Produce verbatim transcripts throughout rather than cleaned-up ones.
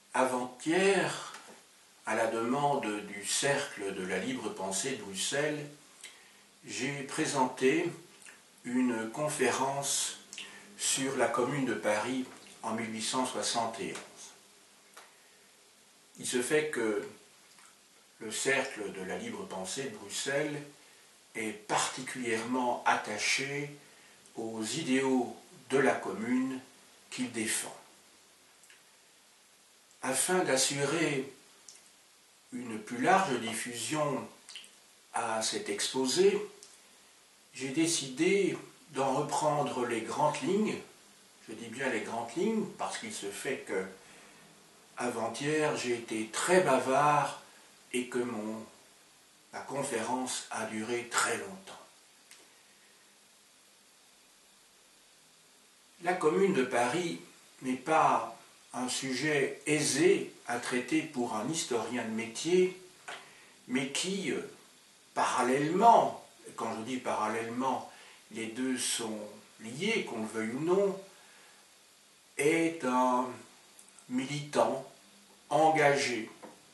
Avant-hier, à la demande du Cercle de la Libre Pensée de Bruxelles, j'ai présenté une conférence sur la Commune de Paris en mille huit cent soixante et onze. Il se fait que le Cercle de la Libre Pensée de Bruxelles est particulièrement attaché aux idéaux de la Commune qu'il défend. Afin d'assurer une plus large diffusion à cet exposé, j'ai décidé d'en reprendre les grandes lignes. Je dis bien les grandes lignes parce qu'il se fait que avant-hier j'ai été très bavard et que mon, ma conférence a duré très longtemps. La Commune de Paris n'est pas un sujet aisé à traiter pour un historien de métier, mais qui, parallèlement, et quand je dis parallèlement, les deux sont liés, qu'on le veuille ou non, est un militant engagé.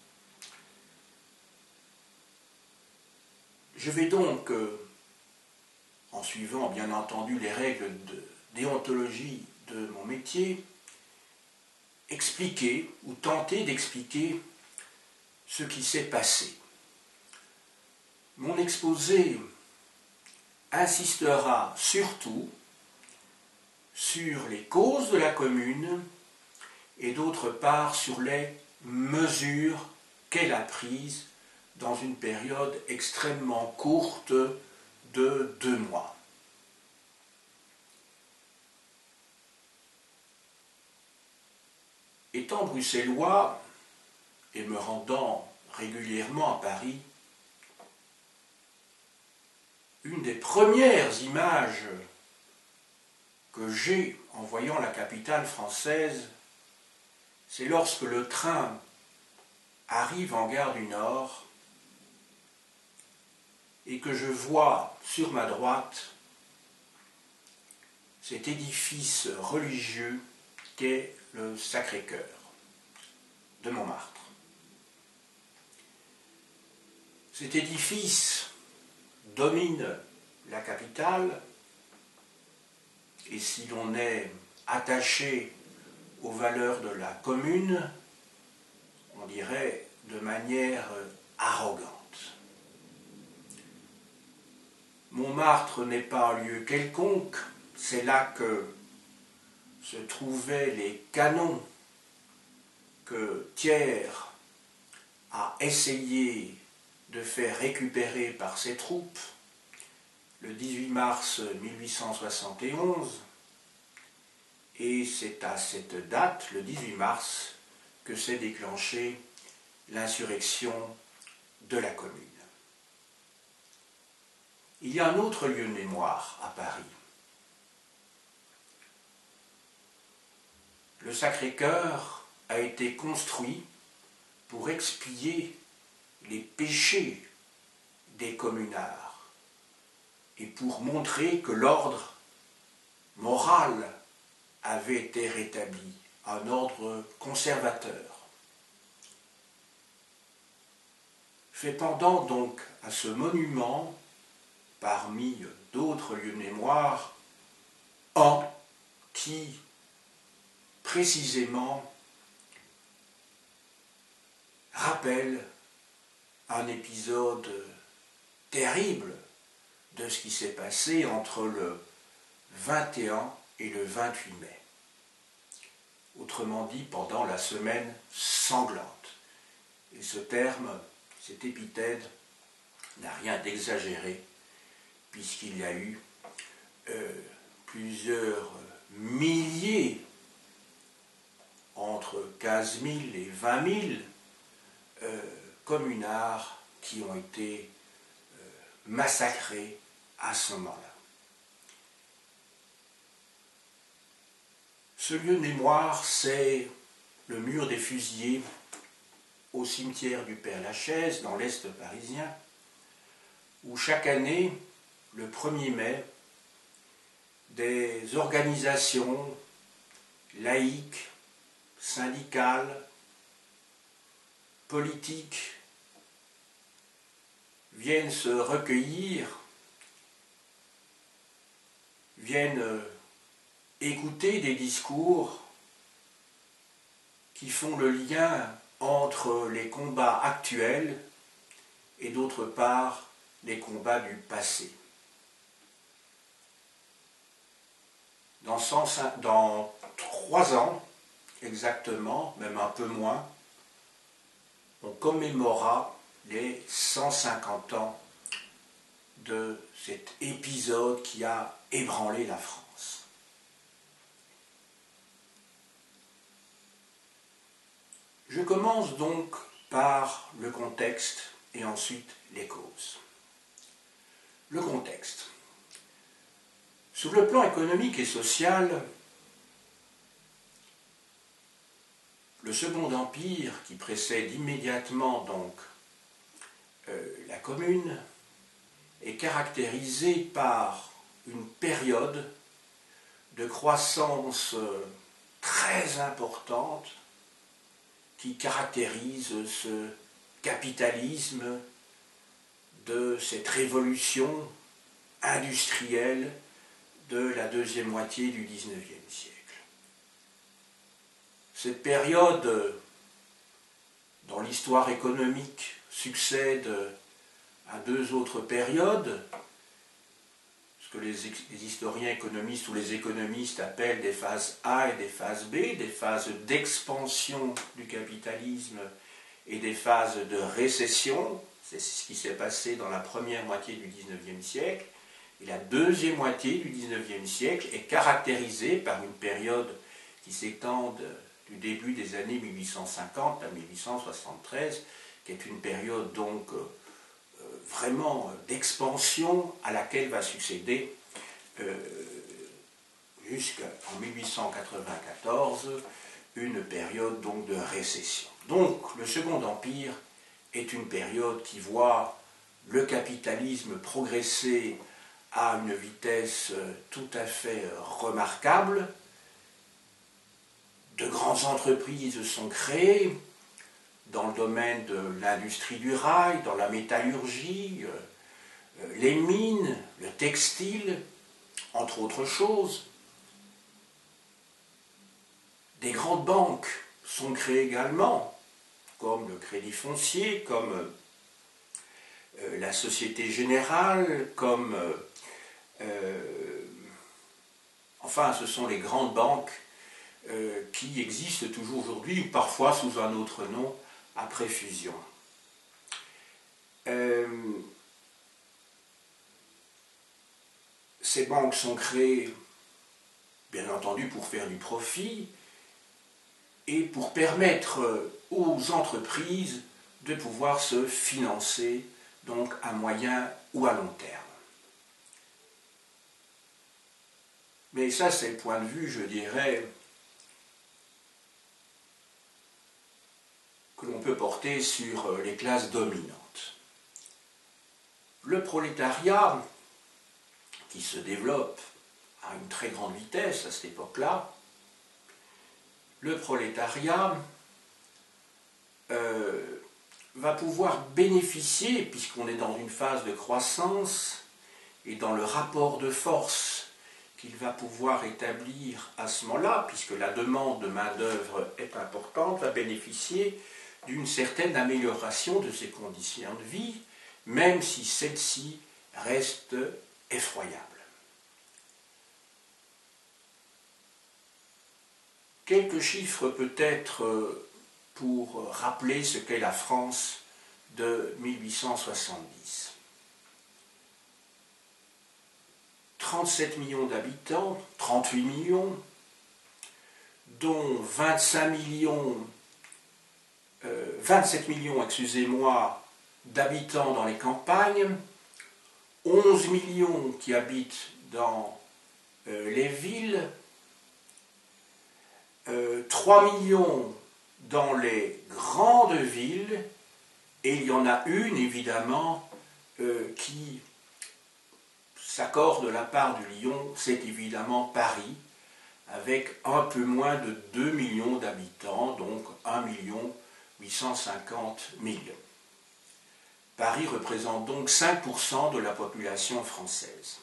Je vais donc, en suivant bien entendu les règles de déontologie de mon métier, expliquer ou tenter d'expliquer ce qui s'est passé. Mon exposé insistera surtout sur les causes de la Commune et d'autre part sur les mesures qu'elle a prises dans une période extrêmement courte de deux mois. Étant bruxellois et me rendant régulièrement à Paris, une des premières images que j'ai en voyant la capitale française, c'est lorsque le train arrive en gare du Nord et que je vois sur ma droite cet édifice religieux qu'est le Sacré-Cœur de Montmartre. Cet édifice domine la capitale et si l'on est attaché aux valeurs de la Commune, on dirait de manière arrogante. Montmartre n'est pas un lieu quelconque, c'est là que se trouvaient les canons que Thiers a essayé de faire récupérer par ses troupes le dix-huit mars mille huit cent soixante et onze, et c'est à cette date, le dix-huit mars, que s'est déclenchée l'insurrection de la Commune. Il y a un autre lieu de mémoire à Paris. Le Sacré-Cœur a été construit pour expier les péchés des communards et pour montrer que l'ordre moral avait été rétabli, un ordre conservateur. Fait pendant donc à ce monument, parmi d'autres lieux de mémoire, un qui précisément rappelle un épisode terrible de ce qui s'est passé entre le vingt et un et le vingt-huit mai. Autrement dit, pendant la semaine sanglante. Et ce terme, cet épithète, n'a rien d'exagéré, puisqu'il y a eu euh, plusieurs milliers, entre quinze mille et vingt mille, euh, communards qui ont été euh, massacrés à ce moment-là. Ce lieu de mémoire, c'est le mur des fusillés au cimetière du Père-Lachaise, dans l'Est parisien, où chaque année, le premier mai, des organisations laïques, syndicales, politiques viennent se recueillir, viennent écouter des discours qui font le lien entre les combats actuels et d'autre part les combats du passé. Dans, cent, dans trois ans, exactement, même un peu moins, on commémorera les cent cinquante ans de cet épisode qui a ébranlé la France. Je commence donc par le contexte et ensuite les causes. Le contexte. Sur le plan économique et social, le Second Empire, qui précède immédiatement donc euh, la Commune, est caractérisé par une période de croissance euh, très importante qui caractérise ce capitalisme de cette révolution industrielle de la deuxième moitié du dix-neuvième siècle. Cette période, dans l'histoire économique, succède à deux autres périodes, ce que les, les historiens économistes ou les économistes appellent des phases A et des phases B, des phases d'expansion du capitalisme et des phases de récession. C'est ce qui s'est passé dans la première moitié du dix-neuvième siècle. Et la deuxième moitié du dix-neuvième siècle est caractérisée par une période qui s'étend du début des années mille huit cent cinquante à mille huit cent soixante-treize, qui est une période donc euh, vraiment d'expansion à laquelle va succéder euh, jusqu'en mille huit cent quatre-vingt-quatorze une période donc de récession. Donc le Second Empire est une période qui voit le capitalisme progresser à une vitesse tout à fait remarquable. De grandes entreprises sont créées dans le domaine de l'industrie du rail, dans la métallurgie, les mines, le textile, entre autres choses. Des grandes banques sont créées également, comme le Crédit Foncier, comme la Société Générale, comme... Euh, enfin, ce sont les grandes banques euh, qui existent toujours aujourd'hui, ou parfois sous un autre nom, après fusion. Euh, ces banques sont créées, bien entendu, pour faire du profit et pour permettre aux entreprises de pouvoir se financer, donc à moyen ou à long terme. Mais ça, c'est le point de vue, je dirais, que l'on peut porter sur les classes dominantes. Le prolétariat, qui se développe à une très grande vitesse à cette époque-là, le prolétariat euh, va pouvoir bénéficier, puisqu'on est dans une phase de croissance, et dans le rapport de force qu'il va pouvoir établir à ce moment-là, puisque la demande de main-d'œuvre est importante, va bénéficier d'une certaine amélioration de ses conditions de vie, même si celle-ci reste effroyable. Quelques chiffres peut-être pour rappeler ce qu'est la France de mille huit cent soixante-dix. trente-sept millions d'habitants, trente-huit millions, dont vingt-cinq millions, euh, vingt-sept millions, excusez-moi, d'habitants dans les campagnes, onze millions qui habitent dans euh, les villes, euh, trois millions dans les grandes villes, et il y en a une, évidemment, euh, qui s'accorde de la part du Lion, c'est évidemment Paris, avec un peu moins de deux millions d'habitants, donc un million huit cent cinquante mille. Paris représente donc cinq pour cent de la population française.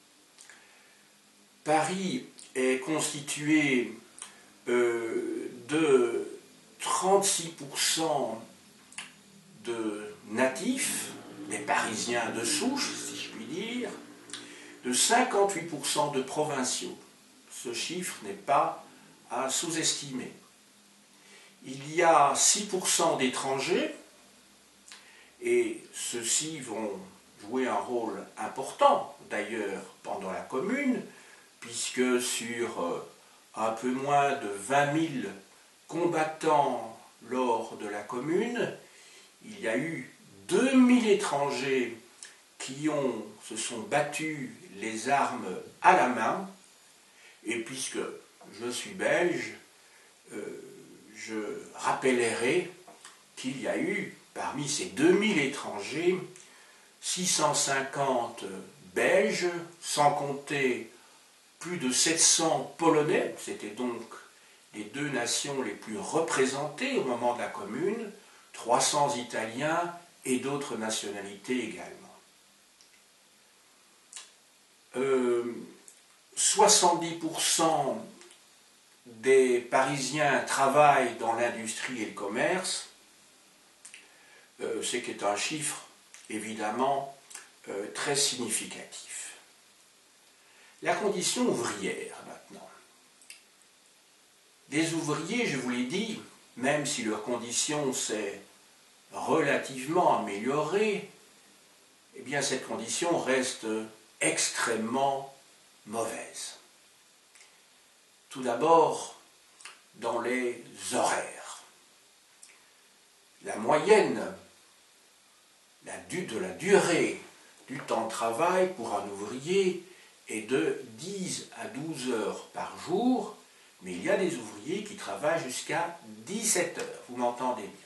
Paris est constitué euh, de trente-six pour cent de natifs, des Parisiens de souche, si je puis dire, de cinquante-huit pour cent de provinciaux. Ce chiffre n'est pas à sous-estimer. Il y a six pour cent d'étrangers, et ceux-ci vont jouer un rôle important, d'ailleurs, pendant la Commune, puisque sur euh, un peu moins de vingt mille combattants lors de la Commune, il y a eu deux mille étrangers qui ont, se sont battus les armes à la main, et puisque je suis belge, euh, je rappellerai qu'il y a eu, parmi ces deux mille étrangers, six cent cinquante Belges, sans compter plus de sept cents Polonais, c'était donc les deux nations les plus représentées au moment de la Commune, trois cents Italiens et d'autres nationalités également. Euh, soixante-dix pour cent des Parisiens travaillent dans l'industrie et le commerce, euh, ce qui est un chiffre évidemment euh, très significatif. La condition ouvrière maintenant. Des ouvriers, je vous l'ai dit, même si leur condition s'est relativement améliorée, eh bien cette condition reste extrêmement mauvaise. Tout d'abord, dans les horaires. La moyenne la du, de la durée du temps de travail pour un ouvrier est de dix à douze heures par jour, mais il y a des ouvriers qui travaillent jusqu'à dix-sept heures, vous m'entendez bien.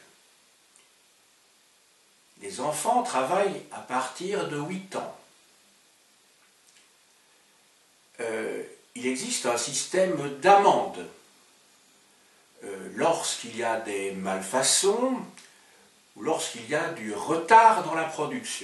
Les enfants travaillent à partir de huit ans. Euh, il existe un système d'amende. Euh, lorsqu'il y a des malfaçons ou lorsqu'il y a du retard dans la production.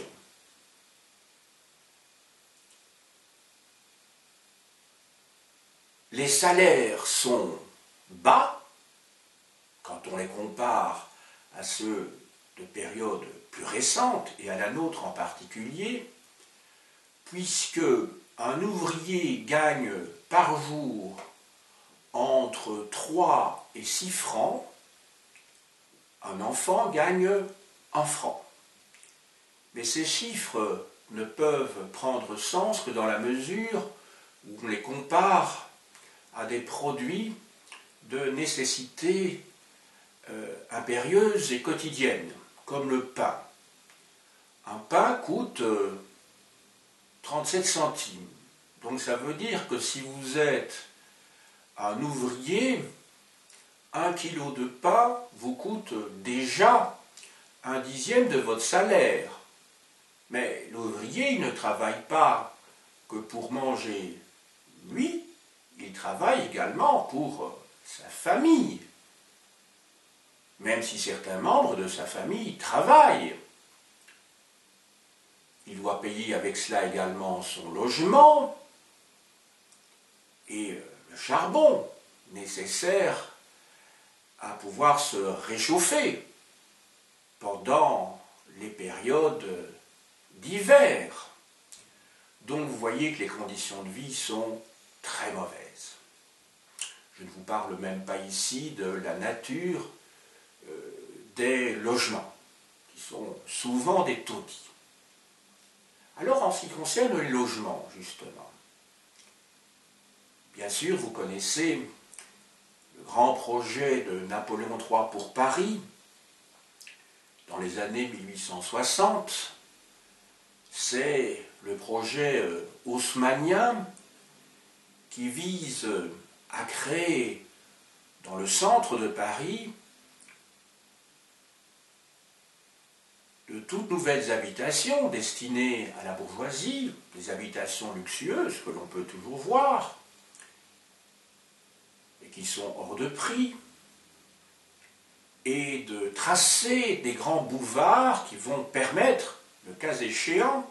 Les salaires sont bas quand on les compare à ceux de périodes plus récentes et à la nôtre en particulier, puisque un ouvrier gagne par jour entre trois et six francs, un enfant gagne un franc. Mais ces chiffres ne peuvent prendre sens que dans la mesure où on les compare à des produits de nécessité euh, impérieuse et quotidienne, comme le pain. Un pain coûte euh, trente-sept centimes. Donc ça veut dire que si vous êtes un ouvrier, un kilo de pain vous coûte déjà un dixième de votre salaire. Mais l'ouvrier, il ne travaille pas que pour manger lui, il travaille également pour sa famille. Même si certains membres de sa famille travaillent. Il doit payer avec cela également son logement et le charbon nécessaire à pouvoir se réchauffer pendant les périodes d'hiver. Donc vous voyez que les conditions de vie sont très mauvaises. Je ne vous parle même pas ici de la nature euh, des logements, qui sont souvent des taudis. Alors en ce qui concerne les logements, justement, bien sûr vous connaissez le grand projet de Napoléon trois pour Paris, dans les années mille huit cent soixante, c'est le projet euh, haussmannien qui vise à créer dans le centre de Paris de toutes nouvelles habitations destinées à la bourgeoisie, des habitations luxueuses que l'on peut toujours voir et qui sont hors de prix, et de tracer des grands boulevards qui vont permettre, le cas échéant,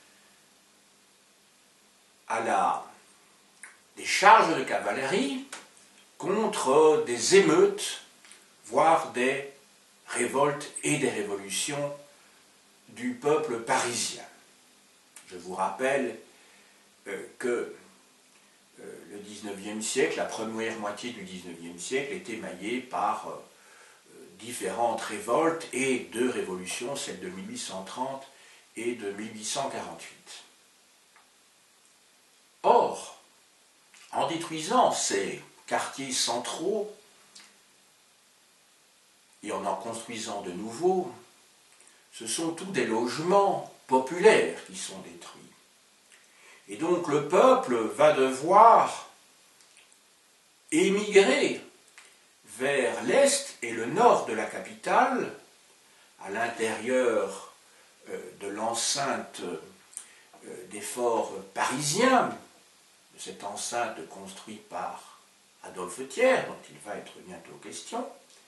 à la, des charges de cavalerie contre des émeutes, voire des révoltes et des révolutions du peuple parisien. Je vous rappelle euh, que euh, le dix-neuvième siècle, la première moitié du dix-neuvième siècle, est émaillée par euh, différentes révoltes et deux révolutions, celle de mille huit cent trente et de mille huit cent quarante-huit. Or, en détruisant ces quartiers centraux et en en construisant de nouveaux, ce sont tous des logements populaires qui sont détruits. Et donc le peuple va devoir émigrer vers l'est et le nord de la capitale, à l'intérieur euh, de l'enceinte euh, des forts parisiens, de cette enceinte construite par Adolphe Thiers, dont il va être bientôt question.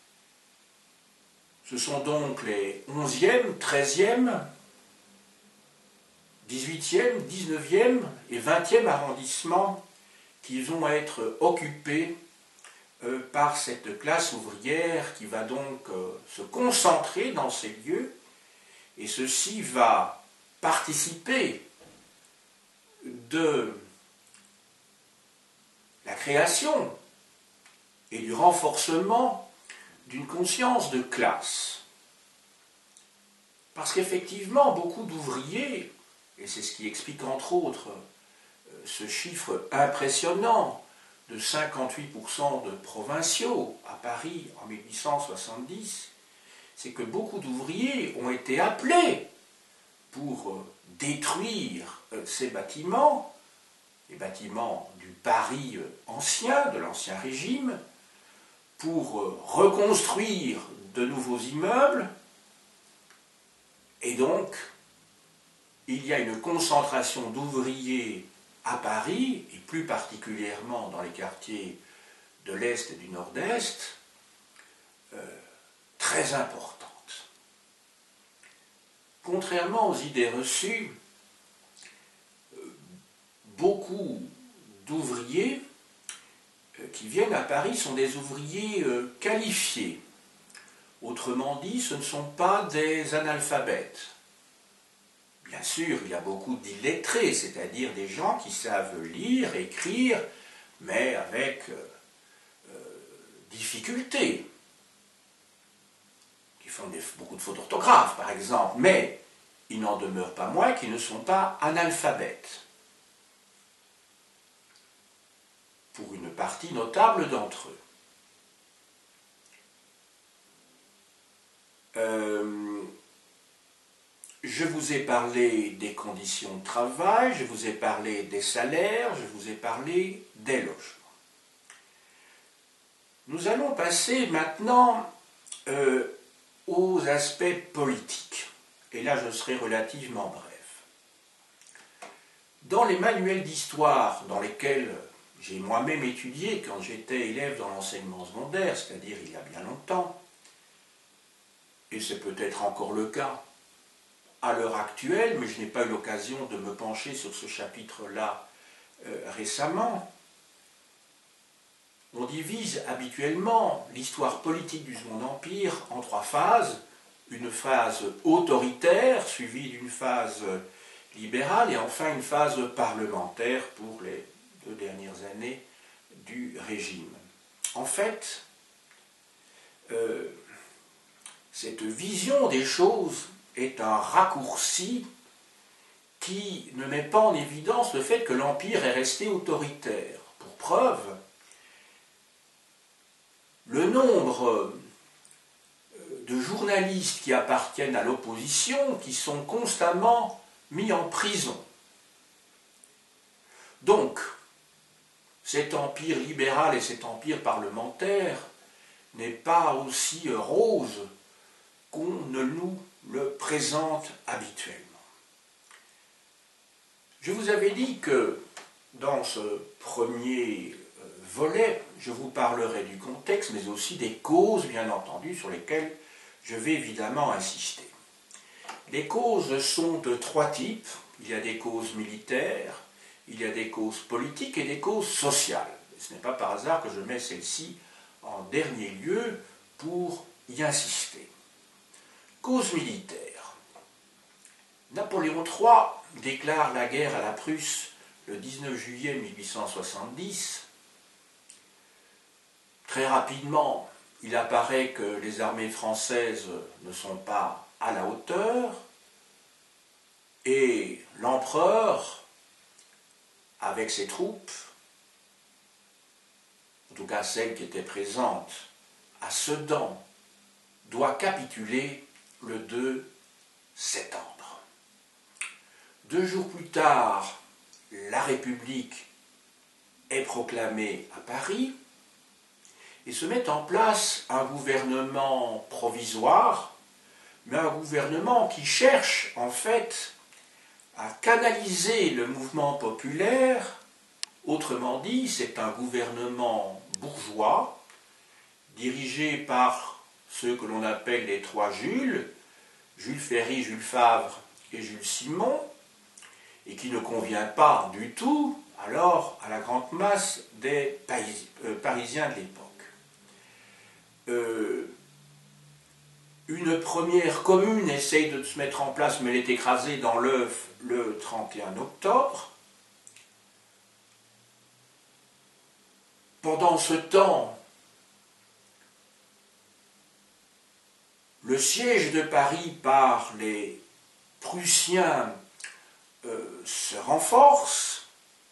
Ce sont donc les onzième, treizième, dix-huitième, dix-neuvième et vingtième arrondissements qui vont être occupés euh, par cette classe ouvrière qui va donc euh, se concentrer dans ces lieux, et ceci va participer de la création et du renforcement d'une conscience de classe. Parce qu'effectivement, beaucoup d'ouvriers, et c'est ce qui explique entre autres ce chiffre impressionnant de cinquante-huit pour cent de provinciaux à Paris en mille huit cent soixante-dix, c'est que beaucoup d'ouvriers ont été appelés pour détruire ces bâtiments, les bâtiments du Paris ancien, de l'Ancien Régime, pour reconstruire de nouveaux immeubles, et donc il y a une concentration d'ouvriers à Paris, et plus particulièrement dans les quartiers de l'Est et du Nord-Est, euh, très importante. Contrairement aux idées reçues, euh, beaucoup d'ouvriers euh, qui viennent à Paris sont des ouvriers euh, qualifiés. Autrement dit, ce ne sont pas des analphabètes. Bien sûr, il y a beaucoup d'illettrés, c'est-à-dire des gens qui savent lire, écrire, mais avec euh, euh, difficulté, qui font des, beaucoup de fautes d'orthographe, par exemple, mais il n'en demeure pas moins qu'ils ne sont pas analphabètes, pour une partie notable d'entre eux. Euh, Je vous ai parlé des conditions de travail, je vous ai parlé des salaires, je vous ai parlé des logements. Nous allons passer maintenant euh, aux aspects politiques. Et là, je serai relativement bref. Dans les manuels d'histoire dans lesquels j'ai moi-même étudié quand j'étais élève dans l'enseignement secondaire, c'est-à-dire il y a bien longtemps, et c'est peut-être encore le cas à l'heure actuelle, mais je n'ai pas eu l'occasion de me pencher sur ce chapitre-là euh, récemment, on divise habituellement l'histoire politique du Second Empire en trois phases. Une phase autoritaire, suivie d'une phase libérale, et enfin une phase parlementaire pour les deux dernières années du régime. En fait, euh, cette vision des choses est un raccourci qui ne met pas en évidence le fait que l'Empire est resté autoritaire. Pour preuve, le nombre de journalistes qui appartiennent à l'opposition qui sont constamment mis en prison. Donc, cet empire libéral et cet empire parlementaire n'est pas aussi rose qu'on ne nous le présente habituellement. Je vous avais dit que dans ce premier volet, je vous parlerai du contexte, mais aussi des causes, bien entendu, sur lesquelles je vais évidemment insister. Les causes sont de trois types. Il y a des causes militaires, il y a des causes politiques et des causes sociales. Et ce n'est pas par hasard que je mets celle-ci en dernier lieu pour y insister. Cause militaire. Napoléon trois déclare la guerre à la Prusse le dix-neuf juillet mille huit cent soixante-dix. Très rapidement, il apparaît que les armées françaises ne sont pas à la hauteur et l'empereur, avec ses troupes, en tout cas celles qui étaient présentes à Sedan, doit capituler le deux septembre. Deux jours plus tard, la République est proclamée à Paris et se met en place un gouvernement provisoire, mais un gouvernement qui cherche en fait à canaliser le mouvement populaire. Autrement dit, c'est un gouvernement bourgeois, dirigé par ceux que l'on appelle les trois Jules, Jules Ferry, Jules Favre et Jules Simon, et qui ne convient pas du tout alors à la grande masse des Paris, euh, Parisiens de l'époque. Euh, une première commune essaye de se mettre en place, mais elle est écrasée dans l'œuf le trente et un octobre. Pendant ce temps, le siège de Paris par les Prussiens euh, se renforce,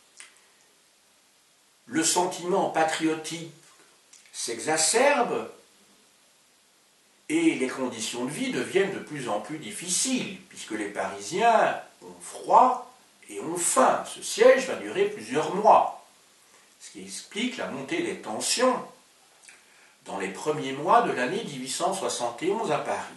le sentiment patriotique s'exacerbe et les conditions de vie deviennent de plus en plus difficiles, puisque les Parisiens ont froid et ont faim. Ce siège va durer plusieurs mois, ce qui explique la montée des tensions dans les premiers mois de l'année mille huit cent soixante et onze à Paris.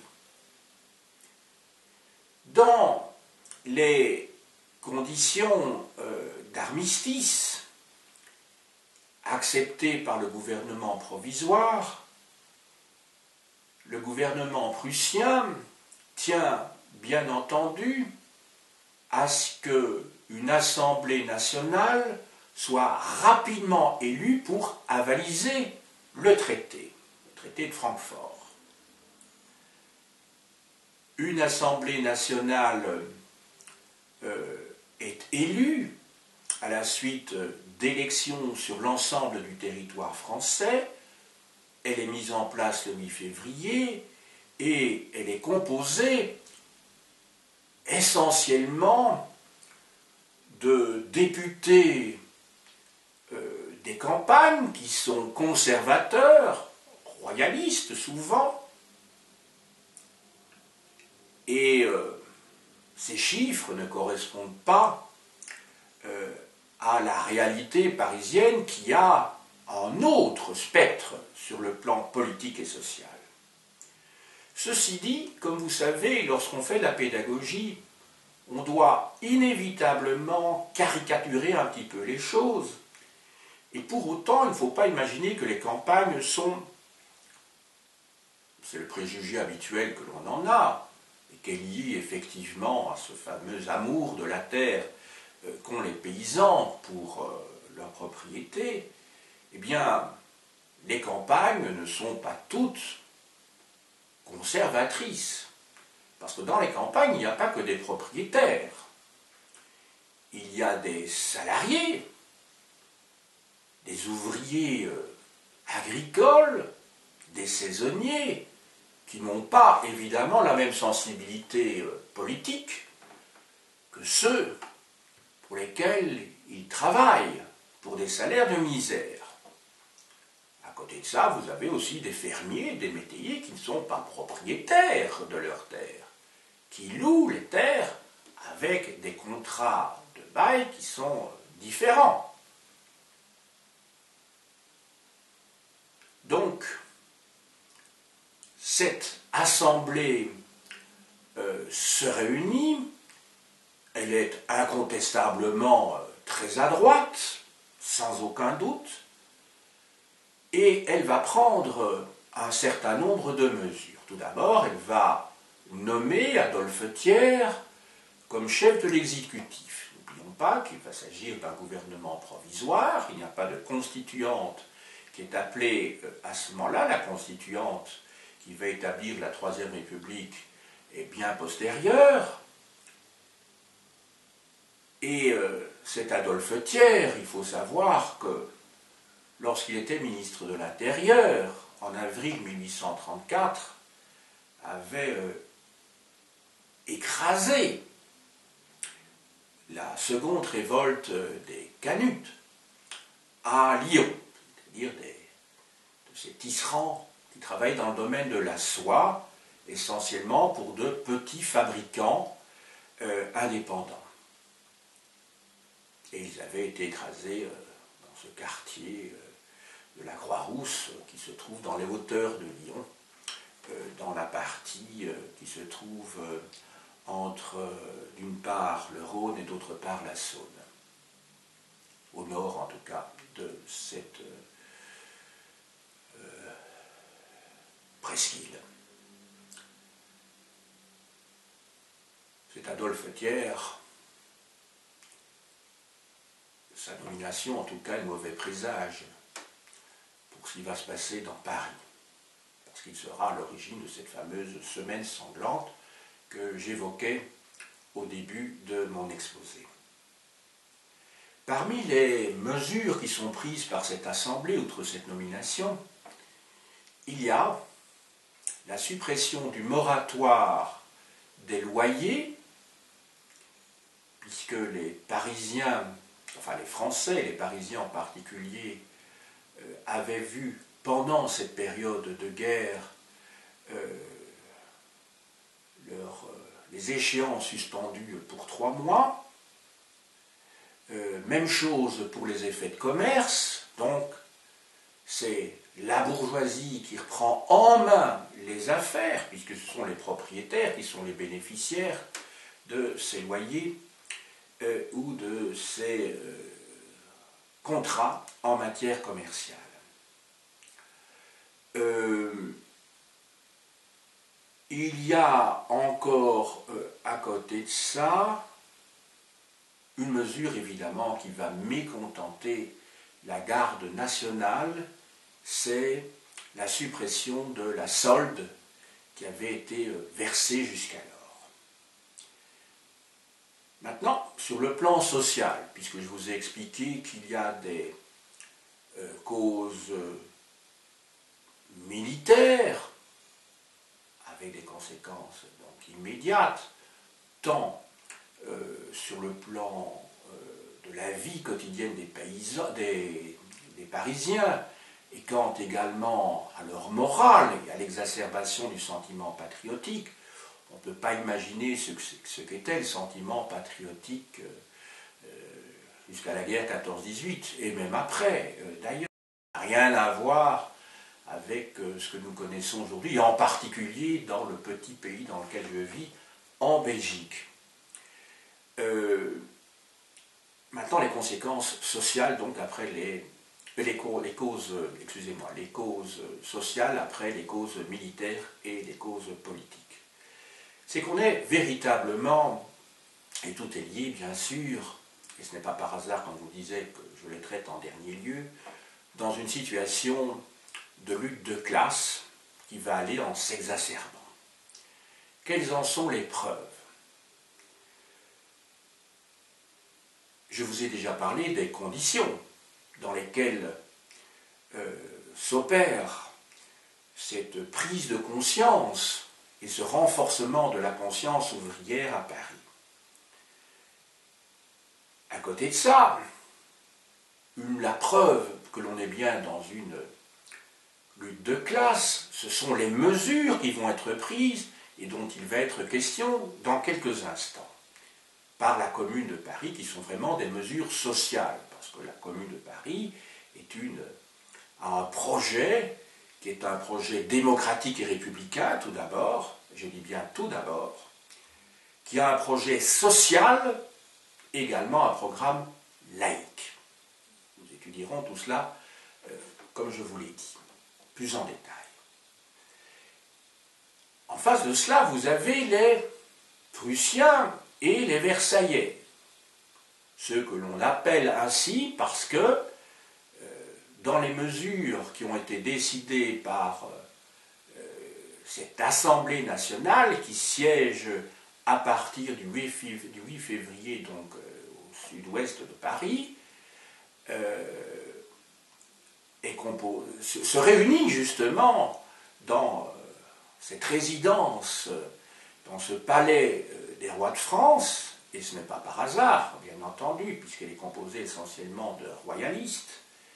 Dans les conditions euh, d'armistice acceptées par le gouvernement provisoire, le gouvernement prussien tient bien entendu à ce qu'une assemblée nationale soit rapidement élue pour avaliser le traité, le traité de Francfort. Une assemblée nationale euh, est élue à la suite d'élections sur l'ensemble du territoire français. Elle est mise en place le huit février et elle est composée essentiellement de députés euh, des campagnes qui sont conservateurs, royalistes souvent, et euh, ces chiffres ne correspondent pas euh, à la réalité parisienne qui a un autre spectre sur le plan politique et social. Ceci dit, comme vous savez, lorsqu'on fait de la pédagogie, on doit inévitablement caricaturer un petit peu les choses. Et pour autant, il ne faut pas imaginer que les campagnes sont, c'est le préjugé habituel que l'on en a, et qui est lié effectivement à ce fameux amour de la terre euh, qu'ont les paysans pour euh, leur propriété. Eh bien, les campagnes ne sont pas toutes conservatrices. Parce que dans les campagnes, il n'y a pas que des propriétaires. Il y a des salariés, des ouvriers agricoles, des saisonniers, qui n'ont pas évidemment la même sensibilité politique que ceux pour lesquels ils travaillent pour des salaires de misère. À côté de ça, vous avez aussi des fermiers, des métayers qui ne sont pas propriétaires de leurs terres, qui louent les terres avec des contrats de bail qui sont différents. Donc, cette assemblée euh, se réunit, elle est incontestablement euh, très à droite, sans aucun doute, et elle va prendre un certain nombre de mesures. Tout d'abord, elle va nommer Adolphe Thiers comme chef de l'exécutif. N'oublions pas qu'il va s'agir d'un gouvernement provisoire, il n'y a pas de constituante qui est appelée à ce moment-là. La constituante qui va établir la Troisième République est bien postérieure. Et euh, cet Adolphe Thiers, il faut savoir que lorsqu'il était ministre de l'Intérieur, en avril mille huit cent trente-quatre, avait euh, écrasé la seconde révolte des Canutes à Lyon, c'est-à-dire des, de ces tisserands qui travaillent dans le domaine de la soie, essentiellement pour de petits fabricants euh, indépendants. Et ils avaient été écrasés euh, dans ce quartier euh, de la Croix-Rousse euh, qui se trouve dans les hauteurs de Lyon, euh, dans la partie euh, qui se trouve euh, entre, euh, d'une part, le Rhône et d'autre part la Saône, au nord en tout cas de cette euh, euh, presqu'île. C'est Adolphe Thiers, sa nomination en tout cas est mauvais présage pour ce qui va se passer dans Paris, parce qu'il sera à l'origine de cette fameuse semaine sanglante que j'évoquais au début de mon exposé. Parmi les mesures qui sont prises par cette Assemblée, outre cette nomination, il y a la suppression du moratoire des loyers, puisque les Parisiens, enfin les Français, les Parisiens en particulier, euh, avaient vu pendant cette période de guerre euh, leur, euh, les échéances suspendues pour trois mois. Euh, même chose pour les effets de commerce, donc c'est la bourgeoisie qui reprend en main les affaires, puisque ce sont les propriétaires qui sont les bénéficiaires de ces loyers euh, ou de ces euh, contrats en matière commerciale. Euh, il y a encore euh, à côté de ça une mesure évidemment qui va mécontenter la garde nationale, c'est la suppression de la solde qui avait été versée jusqu'alors. Maintenant, sur le plan social, puisque je vous ai expliqué qu'il y a des euh, causes militaires, avec des conséquences donc immédiates, tant Euh, sur le plan euh, de la vie quotidienne des paysans, des, des Parisiens, et quant également à leur morale et à l'exacerbation du sentiment patriotique. On ne peut pas imaginer ce, ce qu'était le sentiment patriotique euh, jusqu'à la guerre quatorze dix-huit, et même après, euh, d'ailleurs. Ça n'a rien à voir avec euh, ce que nous connaissons aujourd'hui, en particulier dans le petit pays dans lequel je vis, en Belgique. Euh, maintenant, les conséquences sociales, donc après les, les, les causes, excusez-moi, les causes sociales après les causes militaires et les causes politiques. C'est qu'on est véritablement, et tout est lié bien sûr, et ce n'est pas par hasard quand je vous disais que je les traite en dernier lieu, dans une situation de lutte de classe qui va aller en s'exacerbant. Quelles en sont les preuves? Je vous ai déjà parlé des conditions dans lesquelles euh, s'opère cette prise de conscience et ce renforcement de la conscience ouvrière à Paris. À côté de ça, une, la preuve que l'on est bien dans une lutte de classe, ce sont les mesures qui vont être prises et dont il va être question dans quelques instants par la Commune de Paris, qui sont vraiment des mesures sociales, parce que la Commune de Paris est une, a un projet qui est un projet démocratique et républicain, tout d'abord, je dis bien tout d'abord, qui a un projet social, également un programme laïque. Nous étudierons tout cela euh, comme je vous l'ai dit, plus en détail. En face de cela, vous avez les Prussiens et les Versaillais, ceux que l'on appelle ainsi parce que, euh, dans les mesures qui ont été décidées par euh, cette Assemblée nationale qui siège à partir du huit février, donc euh, au sud-ouest de Paris, euh, et se, se réunit justement dans euh, cette résidence, euh, dans ce palais euh, des rois de France, et ce n'est pas par hasard, bien entendu, puisqu'elle est composée essentiellement de royalistes.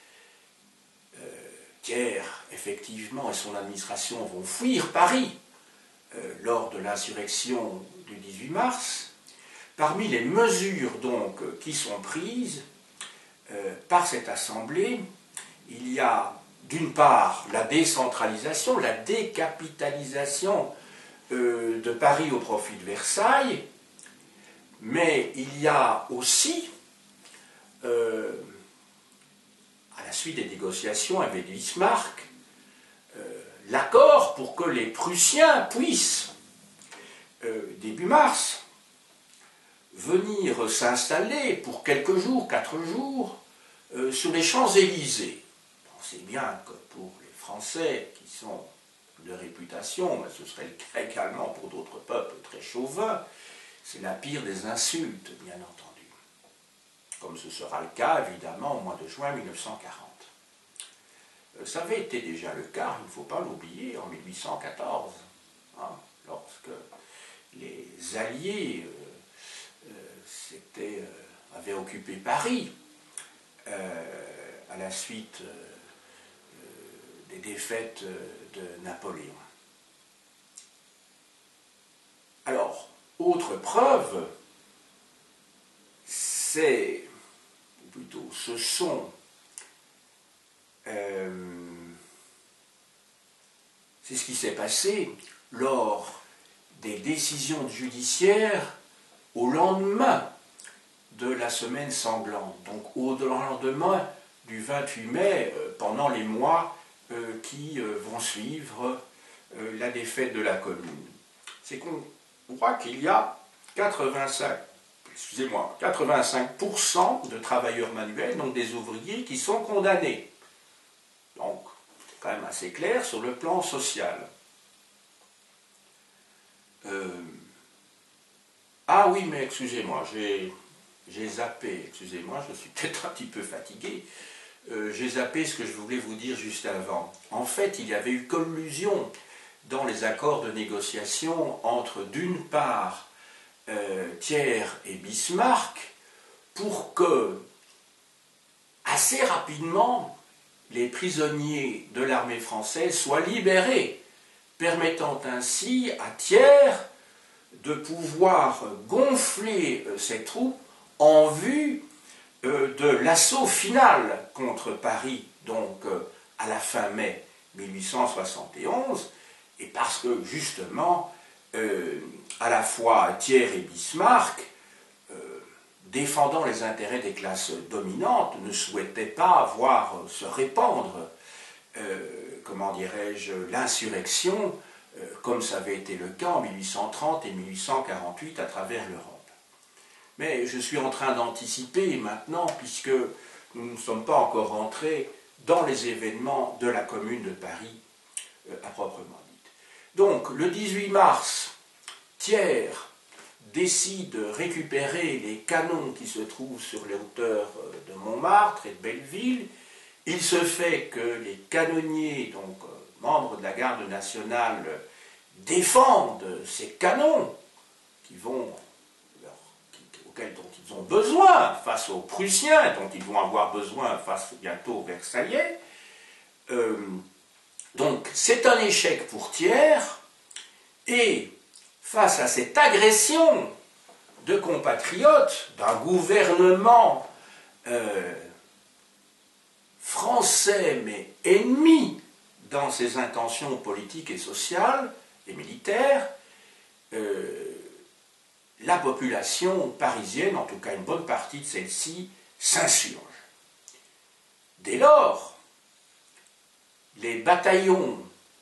Euh, Thiers, effectivement, et son administration vont fuir Paris euh, lors de l'insurrection du dix-huit mars. Parmi les mesures donc qui sont prises euh, par cette assemblée, il y a d'une part la décentralisation, la décapitalisation euh, de Paris au profit de Versailles, mais il y a aussi, euh, à la suite des négociations avec Bismarck, euh, l'accord pour que les Prussiens puissent, euh, début mars, venir s'installer pour quelques jours, quatre jours, euh, sur les Champs-Élysées. On sait bien que pour les Français, qui sont de réputation, mais ce serait le cas également pour d'autres peuples très chauvins, c'est la pire des insultes, bien entendu. Comme ce sera le cas, évidemment, au mois de juin mille neuf cent quarante. Euh, ça avait été déjà le cas, il ne faut pas l'oublier, en mille huit cent quatorze, hein, lorsque les Alliés euh, euh, euh, avaient occupé Paris, euh, à la suite euh, euh, des défaites de Napoléon. Alors, autre preuve, c'est, ou plutôt ce sont, euh, c'est ce qui s'est passé lors des décisions judiciaires au lendemain de la semaine sanglante, donc au lendemain du vingt-huit mai, euh, pendant les mois euh, qui euh, vont suivre euh, la défaite de la Commune. C'est qu'on voit qu'il y a quatre-vingt-cinq, excusez-moi, quatre-vingt-cinq pour cent de travailleurs manuels, donc des ouvriers, qui sont condamnés. Donc, c'est quand même assez clair sur le plan social. Euh... Ah oui, mais excusez-moi, j'ai... J'ai zappé, excusez-moi, je suis peut-être un petit peu fatigué, euh, j'ai zappé ce que je voulais vous dire juste avant. En fait, il y avait eu collusion dans les accords de négociation entre, d'une part, euh, Thiers et Bismarck, pour que, assez rapidement, les prisonniers de l'armée française soient libérés, permettant ainsi à Thiers de pouvoir gonfler euh, ses troupes en vue euh, de l'assaut final contre Paris, donc euh, à la fin mai mille huit cent soixante et onze, et parce que justement, euh, à la fois Thiers et Bismarck, euh, défendant les intérêts des classes dominantes, ne souhaitaient pas voir euh, se répandre, euh, comment dirais-je, l'insurrection, euh, comme ça avait été le cas en mille huit cent trente et mille huit cent quarante-huit à travers l'Europe. Mais je suis en train d'anticiper maintenant, puisque nous ne sommes pas encore entrés dans les événements de la Commune de Paris, euh, à proprement dite. Donc, le dix-huit mars, Thiers décide de récupérer les canons qui se trouvent sur les hauteurs de Montmartre et de Belleville. Il se fait que les canonniers, donc euh, membres de la garde nationale, défendent ces canons qui vont... auxquels dont ils ont besoin face aux Prussiens, dont ils vont avoir besoin face bientôt aux Versaillais. Euh, donc c'est un échec pour Thiers, et face à cette agression de compatriotes, d'un gouvernement euh, français mais ennemi dans ses intentions politiques et sociales et militaires, euh, la population parisienne, en tout cas une bonne partie de celle-ci, s'insurge. Dès lors, les bataillons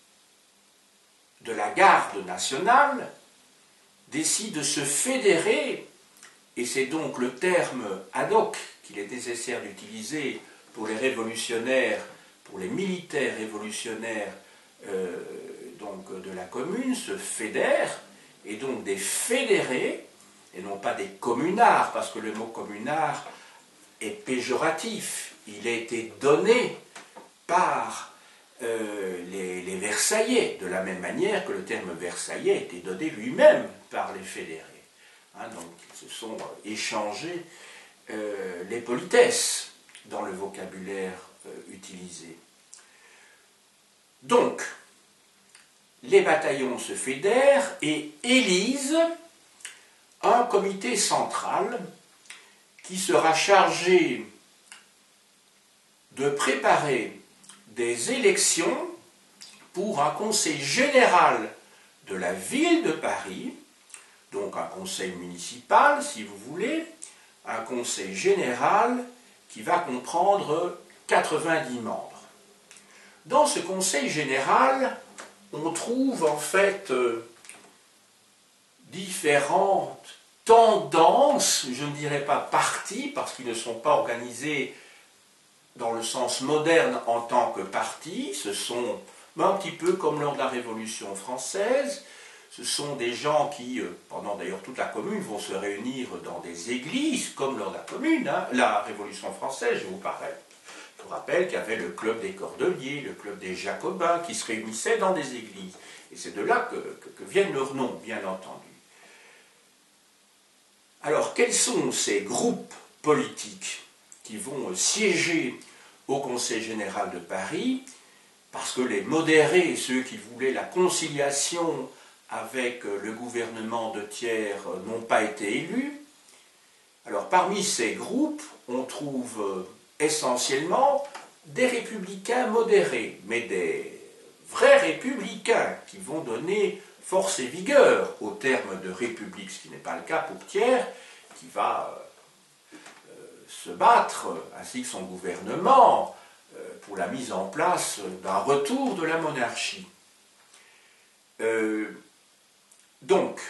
de la garde nationale décident de se fédérer, et c'est donc le terme ad hoc qu'il est nécessaire d'utiliser pour les révolutionnaires, pour les militaires révolutionnaires euh, donc de la commune, se fédèrent, et donc des fédérés, et non pas des communards, parce que le mot communard est péjoratif. Il a été donné par euh, les, les Versaillais, de la même manière que le terme Versaillais a été donné lui-même par les fédérés. Hein, donc ils se sont échangés euh, les politesses dans le vocabulaire euh, utilisé. Donc, les bataillons se fédèrent et élisent un comité central qui sera chargé de préparer des élections pour un conseil général de la ville de Paris, donc un conseil municipal si vous voulez, un conseil général qui va comprendre quatre-vingt-dix membres. Dans ce conseil général, on trouve en fait euh, différentes tendances, je ne dirais pas partis, parce qu'ils ne sont pas organisés dans le sens moderne en tant que partis, ce sont un petit peu comme lors de la Révolution française, ce sont des gens qui, pendant d'ailleurs toute la Commune, vont se réunir dans des églises, comme lors de la Commune, hein, la Révolution française, je vous rappelle. Je vous rappelle qu'il y avait le club des Cordeliers, le club des Jacobins, qui se réunissaient dans des églises. Et c'est de là que, que, que viennent leurs noms, bien entendu. Alors, quels sont ces groupes politiques qui vont siéger au Conseil général de Paris? Parce que les modérés, ceux qui voulaient la conciliation avec le gouvernement de Thiers, n'ont pas été élus. Alors, parmi ces groupes, on trouve essentiellement des républicains modérés, mais des vrais républicains qui vont donner force et vigueur au terme de république, ce qui n'est pas le cas pour Thiers, qui va euh, se battre, ainsi que son gouvernement, euh, pour la mise en place d'un retour de la monarchie. Euh, donc,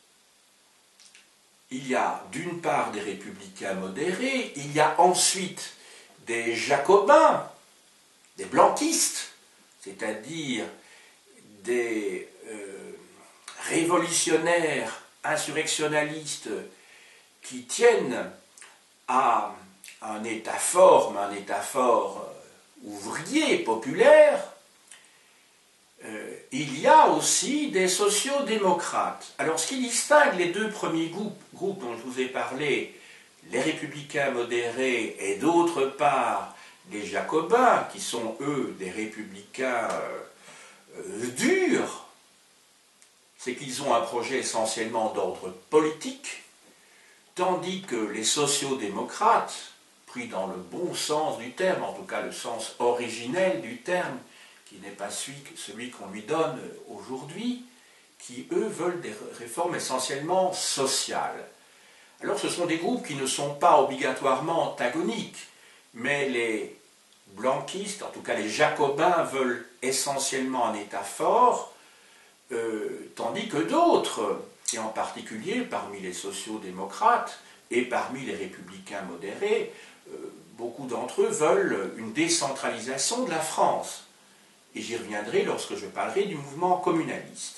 il y a d'une part des républicains modérés, il y a ensuite des jacobins, des blanquistes, c'est-à-dire des euh, révolutionnaires insurrectionnalistes qui tiennent à un État fort, mais un État fort euh, ouvrier, populaire. Euh, il y a aussi des sociodémocrates. Alors ce qui distingue les deux premiers groupes, groupes dont je vous ai parlé, les républicains modérés et d'autre part les jacobins, qui sont eux des républicains euh, euh, durs, c'est qu'ils ont un projet essentiellement d'ordre politique, tandis que les sociodémocrates, pris dans le bon sens du terme, en tout cas le sens originel du terme, qui n'est pas celui qu'on lui donne aujourd'hui, qui eux veulent des réformes essentiellement sociales. Alors ce sont des groupes qui ne sont pas obligatoirement antagoniques, mais les blanquistes, en tout cas les jacobins, veulent essentiellement un État fort, euh, tandis que d'autres, et en particulier parmi les sociodémocrates et parmi les républicains modérés, euh, beaucoup d'entre eux veulent une décentralisation de la France. Et j'y reviendrai lorsque je parlerai du mouvement communaliste.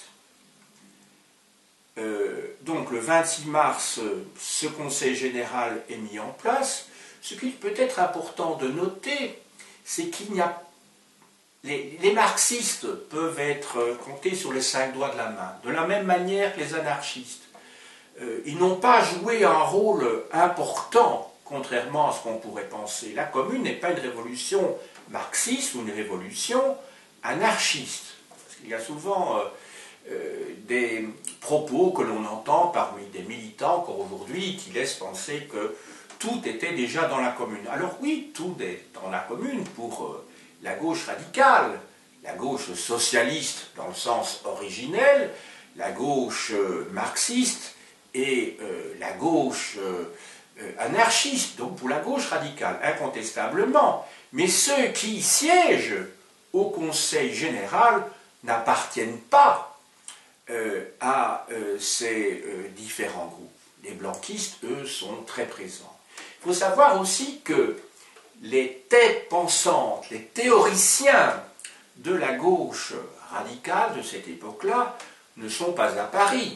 Euh, donc le vingt-six mars, ce conseil général est mis en place. Ce qu'il peut être important de noter, c'est qu'il n'y a... Les, les marxistes peuvent être comptés sur les cinq doigts de la main, de la même manière que les anarchistes. Euh, ils n'ont pas joué un rôle important, contrairement à ce qu'on pourrait penser. La Commune n'est pas une révolution marxiste ou une révolution anarchiste. Parce qu'il y a souvent euh, euh, des propos que l'on entend parmi des militants encore aujourd'hui qui laissent penser que tout était déjà dans la Commune. Alors oui, tout est dans la Commune pour euh, la gauche radicale, la gauche socialiste dans le sens originel, la gauche euh, marxiste et euh, la gauche euh, euh, anarchiste, donc pour la gauche radicale, incontestablement. Mais ceux qui siègent au Conseil général n'appartiennent pas euh, à euh, ces euh, différents groupes. Les blanquistes, eux, sont très présents. Il faut savoir aussi que les têtes pensantes, les théoriciens de la gauche radicale de cette époque-là ne sont pas à Paris.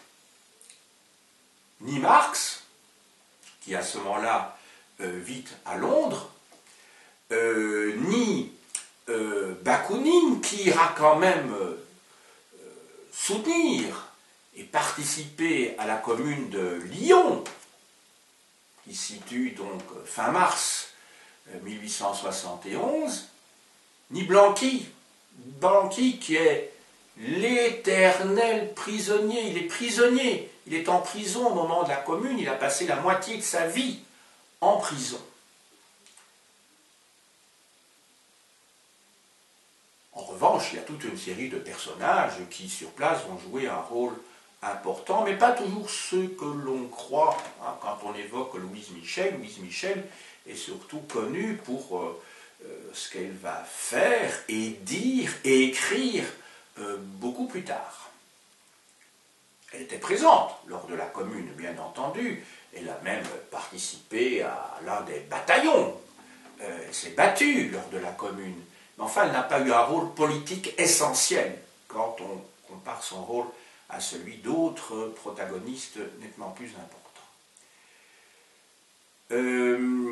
Ni Marx, qui à ce moment-là euh, vit à Londres, euh, ni euh, Bakounine, qui ira quand même euh, soutenir et participer à la commune de Lyon, qui se situe donc fin mars mille huit cent soixante et onze, ni Blanqui, Blanqui qui est l'éternel prisonnier, il est prisonnier, il est en prison au moment de la commune, il a passé la moitié de sa vie en prison. En revanche, il y a toute une série de personnages qui, sur place, vont jouer un rôle important, mais pas toujours ceux que l'on croit. Hein, quand on évoque Louise Michel, Louise Michel est surtout connue pour euh, euh, ce qu'elle va faire et dire et écrire euh, beaucoup plus tard. Elle était présente lors de la Commune, bien entendu. Elle a même participé à l'un des bataillons. Euh, elle s'est battue lors de la Commune. Mais enfin, elle n'a pas eu un rôle politique essentiel quand on compare son rôle à celui d'autres protagonistes nettement plus importants. Euh,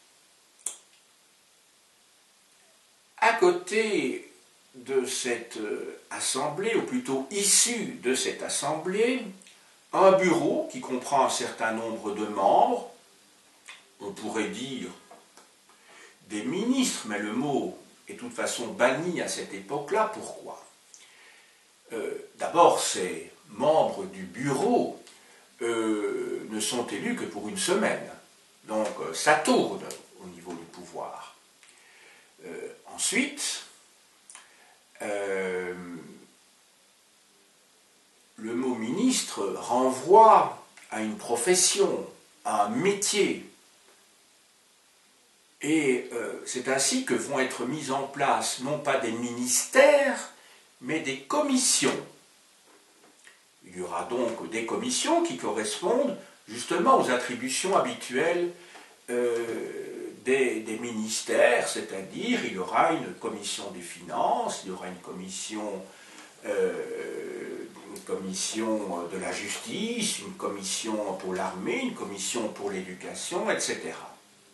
à côté de cette assemblée, ou plutôt issue de cette assemblée, un bureau qui comprend un certain nombre de membres, on pourrait dire des ministres, mais le mot est de toute façon banni à cette époque-là. Pourquoi ? euh, D'abord, ces membres du bureau euh, ne sont élus que pour une semaine, donc euh, ça tourne au niveau du pouvoir. Euh, ensuite, euh, le mot ministre renvoie à une profession, à un métier. Et euh, c'est ainsi que vont être mis en place non pas des ministères, mais des commissions. Il y aura donc des commissions qui correspondent justement aux attributions habituelles euh, des, des ministères, c'est-à-dire il y aura une commission des finances, il y aura une commission, euh, une commission de la justice, une commission pour l'armée, une commission pour l'éducation, et cetera.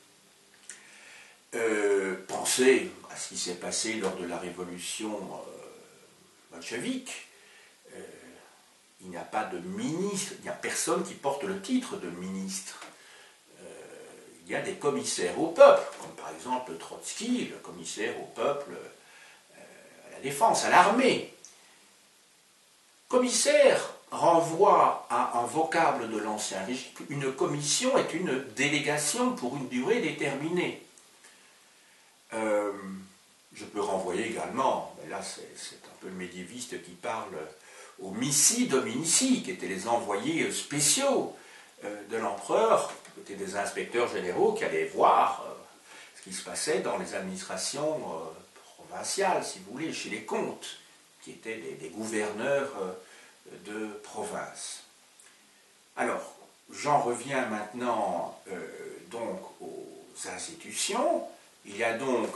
Euh, pensez à ce qui s'est passé lors de la révolution euh, bolchevique. Euh, il n'y a pas de ministre, il n'y a personne qui porte le titre de ministre. Euh, il y a des commissaires au peuple, comme par exemple Trotsky, le commissaire au peuple, euh, à la défense, à l'armée. Commissaire renvoie à un vocable de l'ancien régime. Une commission est une délégation pour une durée déterminée. Euh, je peux renvoyer également, mais là c'est un peu le médiéviste qui parle, aux missi dominici, qui étaient les envoyés spéciaux euh, de l'empereur, qui étaient des inspecteurs généraux qui allaient voir euh, ce qui se passait dans les administrations euh, provinciales, si vous voulez, chez les comtes, qui étaient des, des gouverneurs euh, de province. Alors, j'en reviens maintenant euh, donc aux institutions. Il y a donc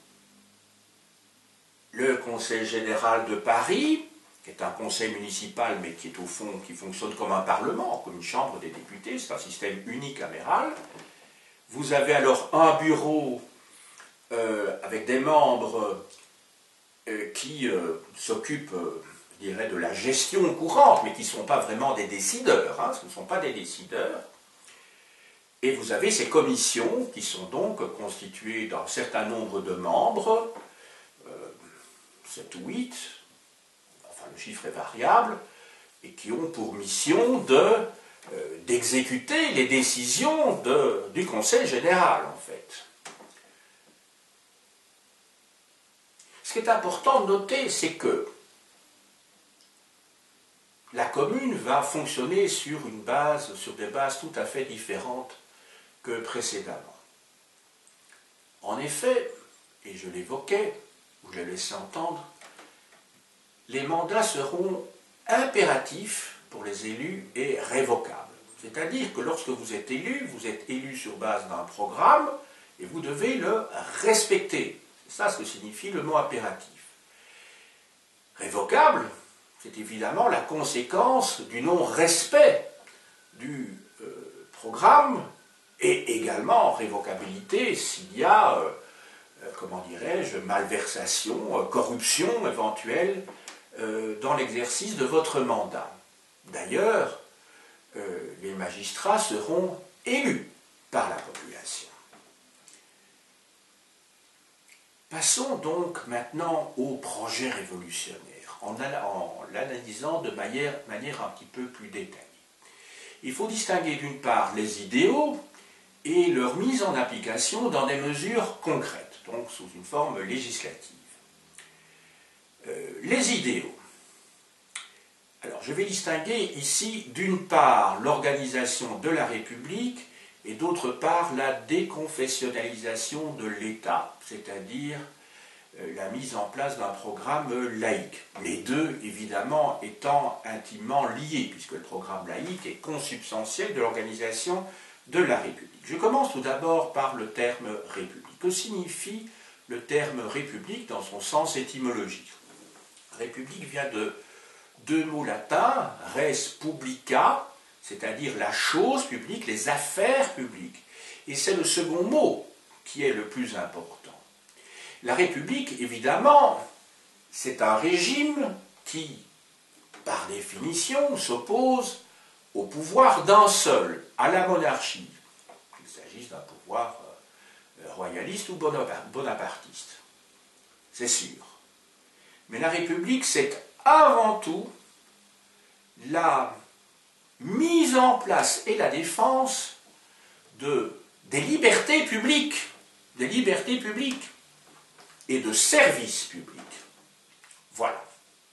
le Conseil général de Paris, qui est un conseil municipal, mais qui est au fond, qui fonctionne comme un parlement, comme une chambre des députés, c'est un système unicaméral. Vous avez alors un bureau euh, avec des membres euh, qui euh, s'occupent, euh, je dirais, de la gestion courante, mais qui ne sont pas vraiment des décideurs, hein, ce ne sont pas des décideurs. Et vous avez ces commissions qui sont donc constituées d'un certain nombre de membres, euh, sept ou huit, enfin le chiffre est variable, et qui ont pour mission de, euh, d'exécuter les décisions de, du Conseil général, en fait. Ce qui est important de noter, c'est que la commune va fonctionner sur une base, sur des bases tout à fait différentes que précédemment. En effet, et je l'évoquais, vous le laissez entendre, les mandats seront impératifs pour les élus et révocables. C'est-à-dire que lorsque vous êtes élu, vous êtes élu sur base d'un programme et vous devez le respecter. C'est ça ce que signifie le mot impératif. Révocable, c'est évidemment la conséquence du non-respect du euh, programme et également révocabilité s'il y a, euh, euh, comment dirais-je, malversation, euh, corruption éventuelle euh, dans l'exercice de votre mandat. D'ailleurs, euh, les magistrats seront élus par la population. Passons donc maintenant au projet révolutionnaire, en, en l'analysant de manière, manière un petit peu plus détaillée. Il faut distinguer d'une part les idéaux et leur mise en application dans des mesures concrètes, donc sous une forme législative. Euh, les idéaux. Alors, je vais distinguer ici d'une part l'organisation de la République et d'autre part la déconfessionnalisation de l'État, c'est-à-dire euh, la mise en place d'un programme laïque. Les deux, évidemment, étant intimement liés, puisque le programme laïque est consubstantiel de l'organisation de la République. Je commence tout d'abord par le terme République. Que signifie le terme République dans son sens étymologique? République vient de deux mots latins, res publica, c'est-à-dire la chose publique, les affaires publiques. Et c'est le second mot qui est le plus important. La République, évidemment, c'est un régime qui, par définition, s'oppose au pouvoir d'un seul, à la monarchie, qu'il s'agisse d'un pouvoir royaliste ou bonapartiste. C'est sûr. Mais la République, c'est avant tout la mise en place et la défense de, des libertés publiques, des libertés publiques et de services publics. Voilà.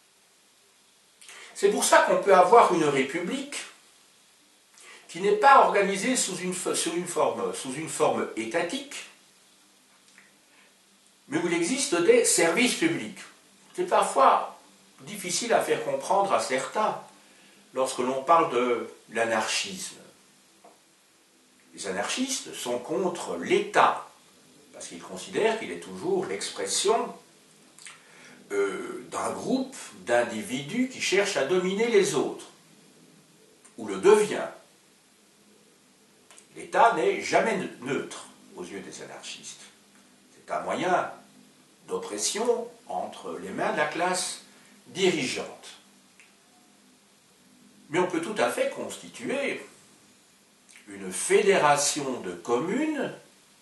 C'est pour ça qu'on peut avoir une république qui n'est pas organisée sous une, sous une forme, sous une forme étatique, mais où il existe des services publics. C'est parfois difficile à faire comprendre à certains lorsque l'on parle de l'anarchisme. Les anarchistes sont contre l'État, parce qu'ils considèrent qu'il est toujours l'expression euh, d'un groupe d'individus qui cherchent à dominer les autres, ou le devient. L'État n'est jamais neutre aux yeux des anarchistes. C'est un moyen d'oppression entre les mains de la classe dirigeante. Mais on peut tout à fait constituer une fédération de communes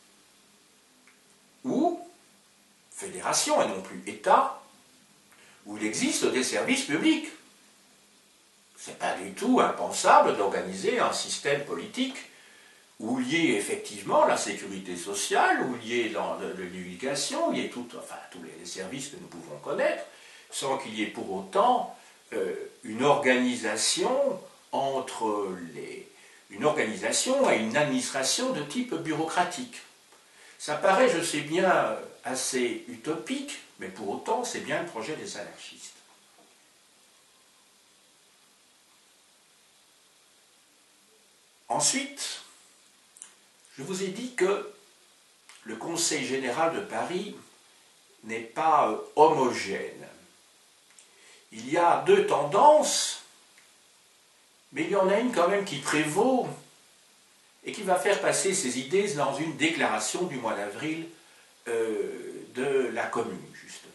ou fédération et non plus État, où il existe des services publics. Ce n'est pas du tout impensable d'organiser un système politique où il y ait effectivement la sécurité sociale, où il y ait l'éducation, où il y ait tout, enfin, tous les services que nous pouvons connaître, sans qu'il y ait pour autant euh, une organisation entre les... une organisation et une administration de type bureaucratique. Ça paraît, je sais bien, assez utopique, mais pour autant, c'est bien le projet des anarchistes. Ensuite, je vous ai dit que le Conseil général de Paris n'est pas euh, homogène. Il y a deux tendances, mais il y en a une quand même qui prévaut et qui va faire passer ces idées dans une déclaration du mois d'avril euh, de la Commune, justement.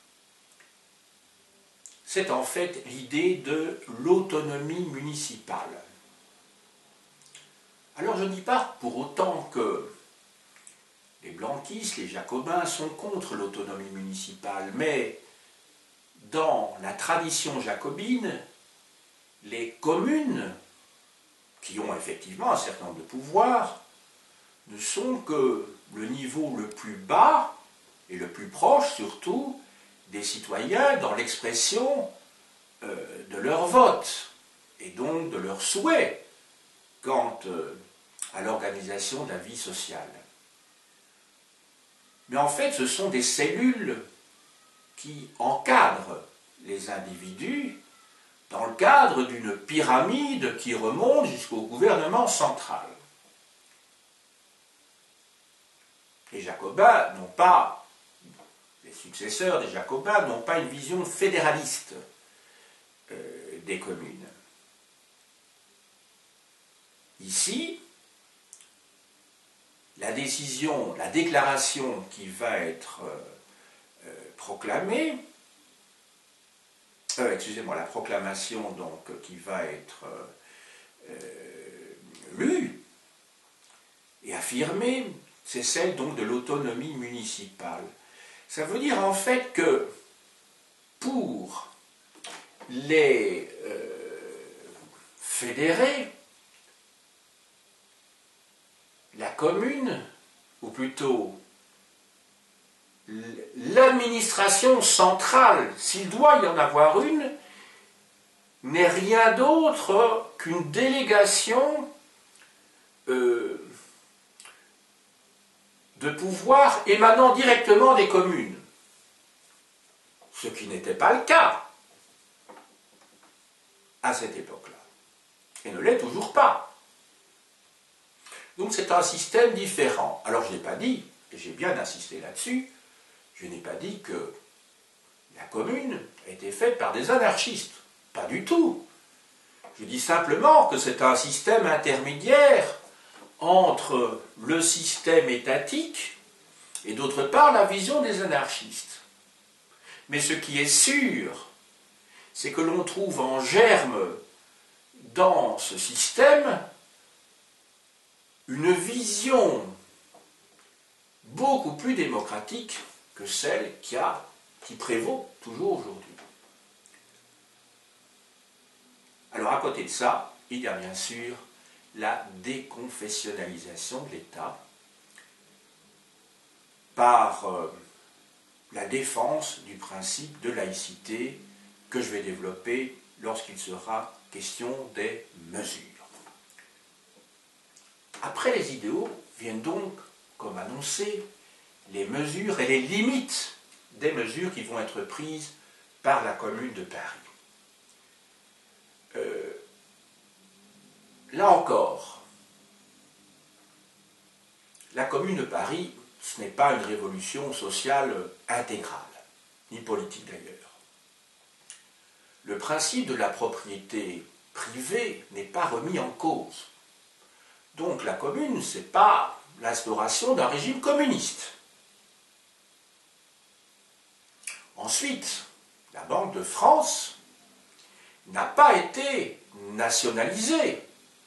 C'est en fait l'idée de l'autonomie municipale. Alors je ne dis pas pour autant que les blanquistes, les jacobins sont contre l'autonomie municipale, mais dans la tradition jacobine, les communes, qui ont effectivement un certain nombre de pouvoirs, ne sont que le niveau le plus bas et le plus proche surtout des citoyens dans l'expression euh, de leur vote et donc de leurs souhaits quant euh, à l'organisation de la vie sociale. Mais en fait, ce sont des cellules qui encadre les individus dans le cadre d'une pyramide qui remonte jusqu'au gouvernement central. Les Jacobins n'ont pas, les successeurs des Jacobins n'ont pas une vision fédéraliste euh, des communes. Ici, la décision, la déclaration qui va être euh, euh, proclamée, euh, excusez-moi, la proclamation donc qui va être euh, euh, lue et affirmée, c'est celle donc de l'autonomie municipale. Ça veut dire en fait que pour les euh, fédérés, la commune, ou plutôt l'administration centrale, s'il doit y en avoir une, n'est rien d'autre qu'une délégation euh, de pouvoir émanant directement des communes. Ce qui n'était pas le cas à cette époque-là, et ne l'est toujours pas. Donc c'est un système différent. Alors je n'ai pas dit, et j'ai bien insisté là-dessus, je n'ai pas dit que la commune était faite par des anarchistes. Pas du tout. Je dis simplement que c'est un système intermédiaire entre le système étatique et d'autre part la vision des anarchistes. Mais ce qui est sûr, c'est que l'on trouve en germe dans ce système une vision beaucoup plus démocratique que celle qui, a, qui prévaut toujours aujourd'hui. Alors à côté de ça, il y a bien sûr la déconfessionnalisation de l'État par euh, la défense du principe de laïcité que je vais développer lorsqu'il sera question des mesures. Après les idéaux viennent donc, comme annoncé, les mesures et les limites des mesures qui vont être prises par la Commune de Paris. Euh, là encore, la Commune de Paris, ce n'est pas une révolution sociale intégrale, ni politique d'ailleurs. Le principe de la propriété privée n'est pas remis en cause. Donc la Commune, ce n'est pas l'instauration d'un régime communiste. Ensuite, la Banque de France n'a pas été nationalisée.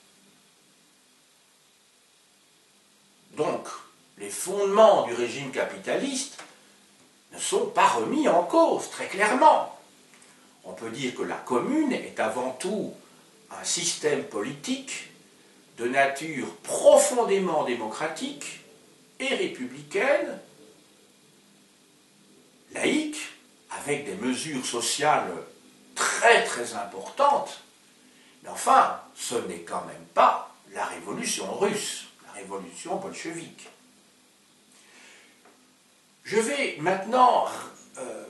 Donc, les fondements du régime capitaliste ne sont pas remis en cause, très clairement. On peut dire que la Commune est avant tout un système politique de nature profondément démocratique et républicaine, laïque, avec des mesures sociales très très importantes, mais enfin, ce n'est quand même pas la révolution russe, la révolution bolchevique. Je vais maintenant euh,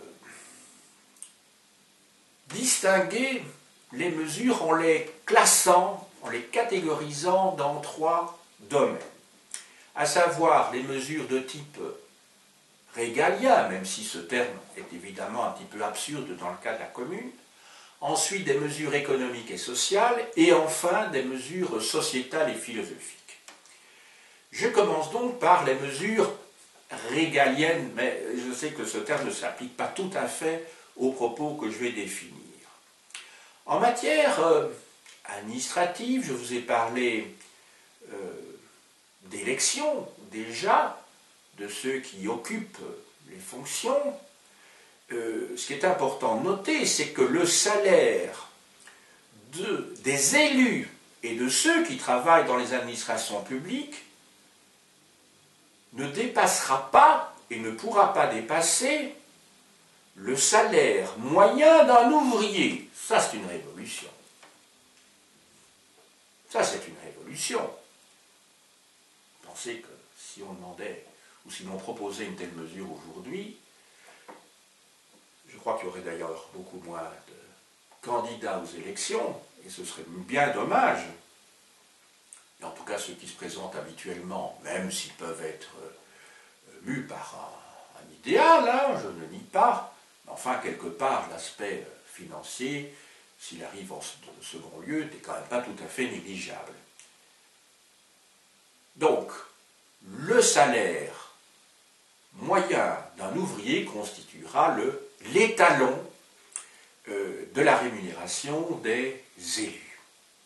distinguer les mesures en les classant, en les catégorisant dans trois domaines, à savoir les mesures de type régalien, même si ce terme est évidemment un petit peu absurde dans le cas de la Commune, ensuite des mesures économiques et sociales, et enfin des mesures sociétales et philosophiques. Je commence donc par les mesures régaliennes, mais je sais que ce terme ne s'applique pas tout à fait aux propos que je vais définir. En matière euh, administrative, je vous ai parlé euh, d'élections déjà, de ceux qui occupent les fonctions. Euh, ce qui est important de noter, c'est que le salaire de, des élus et de ceux qui travaillent dans les administrations publiques ne dépassera pas et ne pourra pas dépasser le salaire moyen d'un ouvrier. Ça, c'est une révolution. Ça, c'est une révolution. Pensez que si on demandait, ou si l'on proposait une telle mesure aujourd'hui, crois qu'il y aurait d'ailleurs beaucoup moins de candidats aux élections, et ce serait bien dommage. Et en tout cas, ceux qui se présentent habituellement, même s'ils peuvent être euh, mus par un, un idéal, hein, je ne nie pas, mais enfin, quelque part, l'aspect financier, s'il arrive en second lieu, n'est quand même pas tout à fait négligeable. Donc, le salaire moyen d'un ouvrier constituera le, l'étalon euh, de la rémunération des élus.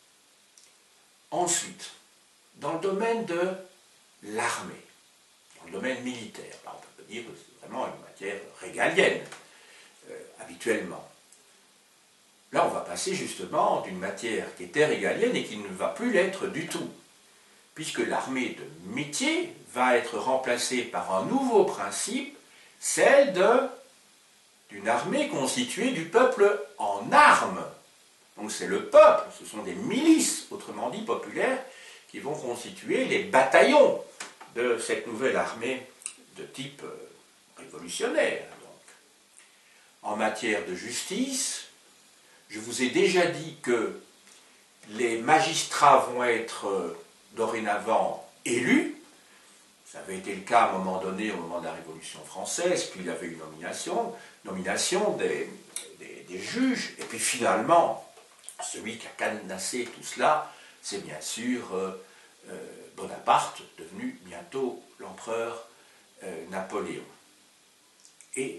Ensuite, dans le domaine de l'armée, dans le domaine militaire, là on peut dire que c'est vraiment une matière régalienne, euh, habituellement. Là, on va passer justement d'une matière qui était régalienne et qui ne va plus l'être du tout, puisque l'armée de métier va être remplacée par un nouveau principe, celle de, d'une armée constituée du peuple en armes. Donc c'est le peuple, ce sont des milices, autrement dit populaires, qui vont constituer les bataillons de cette nouvelle armée de type révolutionnaire. Donc. En matière de justice, je vous ai déjà dit que les magistrats vont être euh, dorénavant élus. Ça avait été le cas à un moment donné, au moment de la Révolution française, puis il y avait une nomination, nomination des, des, des juges, et puis finalement, celui qui a cadenassé tout cela, c'est bien sûr euh, euh, Bonaparte, devenu bientôt l'empereur euh, Napoléon. Et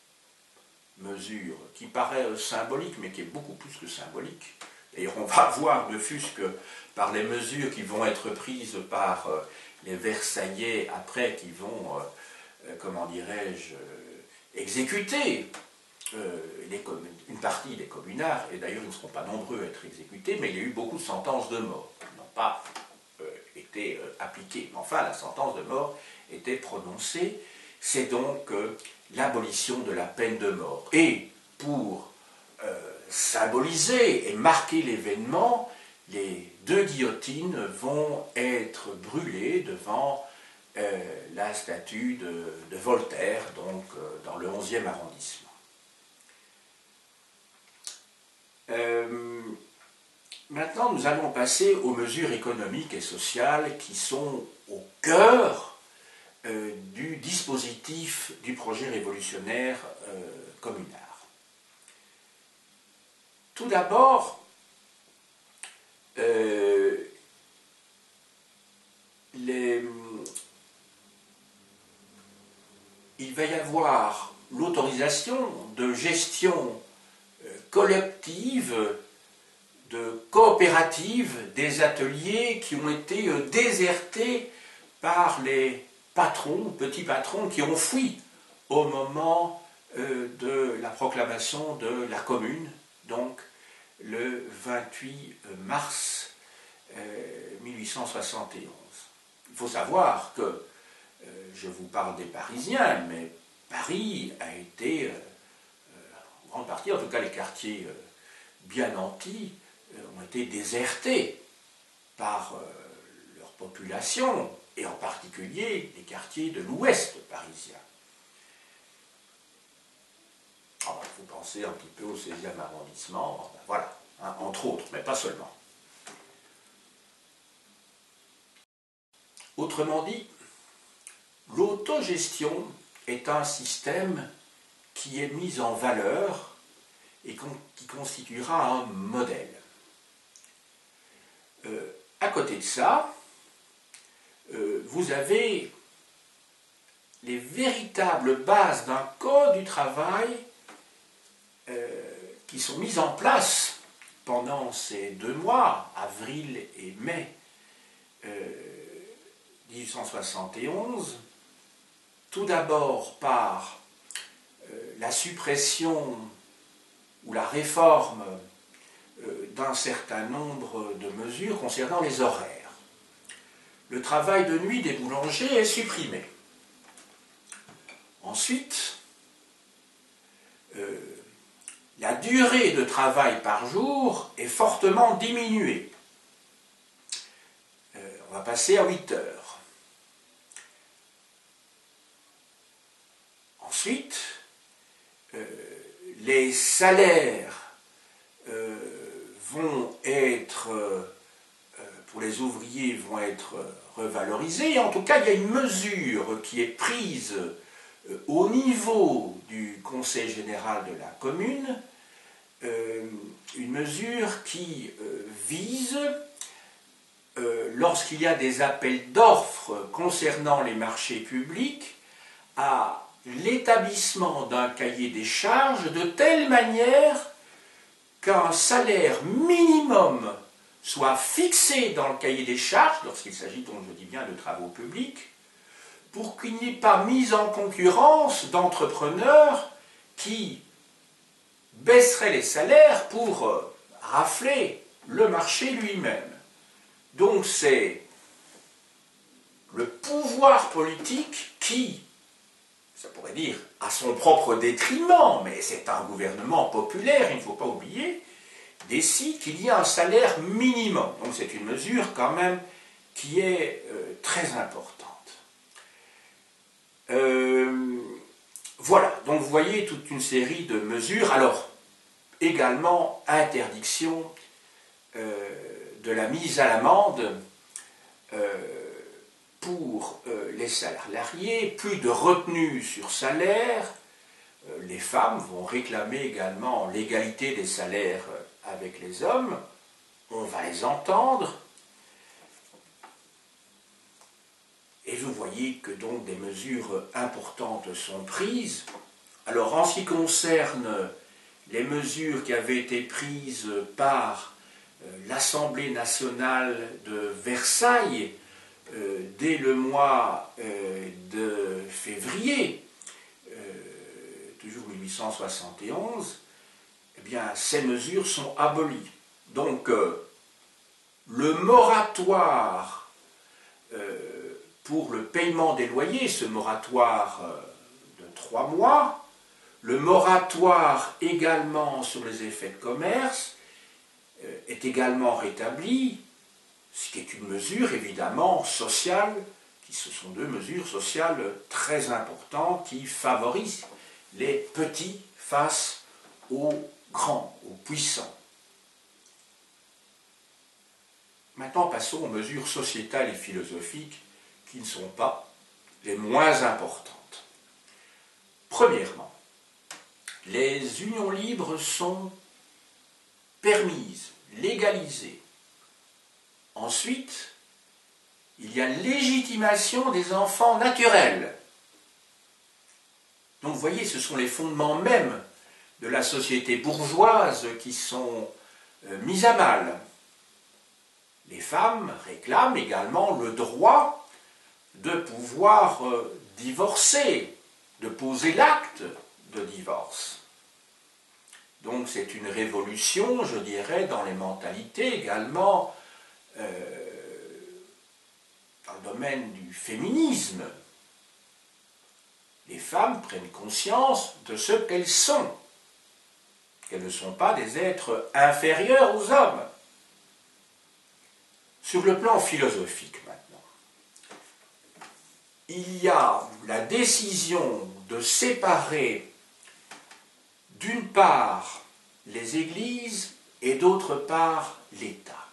mesure qui paraît symbolique, mais qui est beaucoup plus que symbolique. D'ailleurs, on va voir, ne fût-ce que par les mesures qui vont être prises par euh, les Versaillais après, qui vont, euh, comment dirais-je, euh, exécuter euh, les une partie des communards, et d'ailleurs ils ne seront pas nombreux à être exécutés, mais il y a eu beaucoup de sentences de mort qui n'ont pas euh, été euh, appliquées. Mais enfin, la sentence de mort était prononcée. C'est donc euh, l'abolition de la peine de mort. Et pour euh, symboliser et marquer l'événement, les deux guillotines vont être brûlées devant euh, la statue de, de Voltaire, donc euh, dans le onzième arrondissement. Euh, maintenant, nous allons passer aux mesures économiques et sociales qui sont au cœur Euh, du dispositif du projet révolutionnaire euh, communard. Tout d'abord, euh, les, il va y avoir l'autorisation de gestion euh, collective, de coopérative des ateliers qui ont été euh, désertés par les patrons, petits patrons qui ont fui au moment euh, de la proclamation de la Commune, donc le vingt-huit mars euh, mille huit cent soixante et onze. Il faut savoir que, euh, je vous parle des Parisiens, mais Paris a été, euh, euh, en grande partie, en tout cas les quartiers euh, bien nantis, euh, ont été désertés par euh, leur population, et en particulier les quartiers de l'ouest parisien. Alors, il faut penser un petit peu au seizième arrondissement, ben voilà, hein, entre autres, mais pas seulement. Autrement dit, l'autogestion est un système qui est mis en valeur et qui constituera un modèle. Euh, à côté de ça, Euh, vous avez les véritables bases d'un code du travail euh, qui sont mises en place pendant ces deux mois, avril et mai euh, mille huit cent soixante et onze, tout d'abord par euh, la suppression ou la réforme euh, d'un certain nombre de mesures concernant les horaires. Le travail de nuit des boulangers est supprimé. Ensuite, euh, la durée de travail par jour est fortement diminuée. Euh, on va passer à huit heures. Ensuite, euh, les salaires euh, vont être, euh, pour les ouvriers, vont être revalorisés. En tout cas, il y a une mesure qui est prise euh, au niveau du Conseil général de la commune, euh, une mesure qui euh, vise, euh, lorsqu'il y a des appels d'offres concernant les marchés publics, à l'établissement d'un cahier des charges de telle manière qu'un salaire minimum soit fixé dans le cahier des charges, lorsqu'il s'agit donc, je dis bien, de travaux publics, pour qu'il n'y ait pas mise en concurrence d'entrepreneurs qui baisseraient les salaires pour euh, rafler le marché lui-même. Donc c'est le pouvoir politique qui, ça pourrait dire à son propre détriment, mais c'est un gouvernement populaire, il ne faut pas oublier, décide qu'il y a un salaire minimum. Donc c'est une mesure quand même qui est euh, très importante. Euh, voilà, donc vous voyez toute une série de mesures. Alors, également interdiction euh, de la mise à l'amende euh, pour euh, les salariés, plus de retenue sur salaire. Euh, les femmes vont réclamer également l'égalité des salaires avec les hommes. On va les entendre. Et vous voyez que donc des mesures importantes sont prises. Alors en ce qui concerne les mesures qui avaient été prises par euh, l'Assemblée nationale de Versailles euh, dès le mois euh, de février, euh, toujours mille huit cent soixante et onze, eh bien ces mesures sont abolies. Donc euh, le moratoire euh, pour le paiement des loyers, ce moratoire euh, de trois mois, le moratoire également sur les effets de commerce euh, est également rétabli, ce qui est une mesure évidemment sociale, qui ce sont deux mesures sociales très importantes qui favorisent les petits face aux grands, aux puissants. Maintenant passons aux mesures sociétales et philosophiques qui ne sont pas les moins importantes. Premièrement, les unions libres sont permises, légalisées. Ensuite, il y a légitimation des enfants naturels. Donc vous voyez, ce sont les fondements mêmes de la société bourgeoise qui sont euh, mis à mal. Les femmes réclament également le droit de pouvoir euh, divorcer, de poser l'acte de divorce. Donc c'est une révolution, je dirais, dans les mentalités également, euh, dans le domaine du féminisme. Les femmes prennent conscience de ce qu'elles sont, qu'elles ne sont pas des êtres inférieurs aux hommes. Sur le plan philosophique maintenant, il y a la décision de séparer d'une part les églises et d'autre part l'État.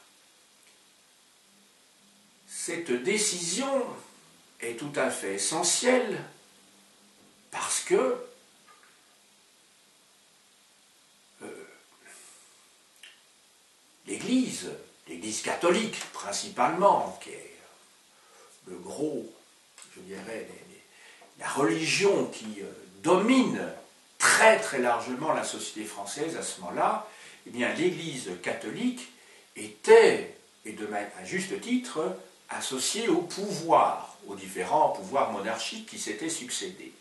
Cette décision est tout à fait essentielle parce que euh, l'Église, l'Église catholique principalement, qui est le gros, je dirais, les, les, la religion qui euh, domine très très largement la société française à ce moment-là, eh bien l'Église catholique était, et de même à juste titre, associée au pouvoir, aux différents pouvoirs monarchiques qui s'étaient succédés.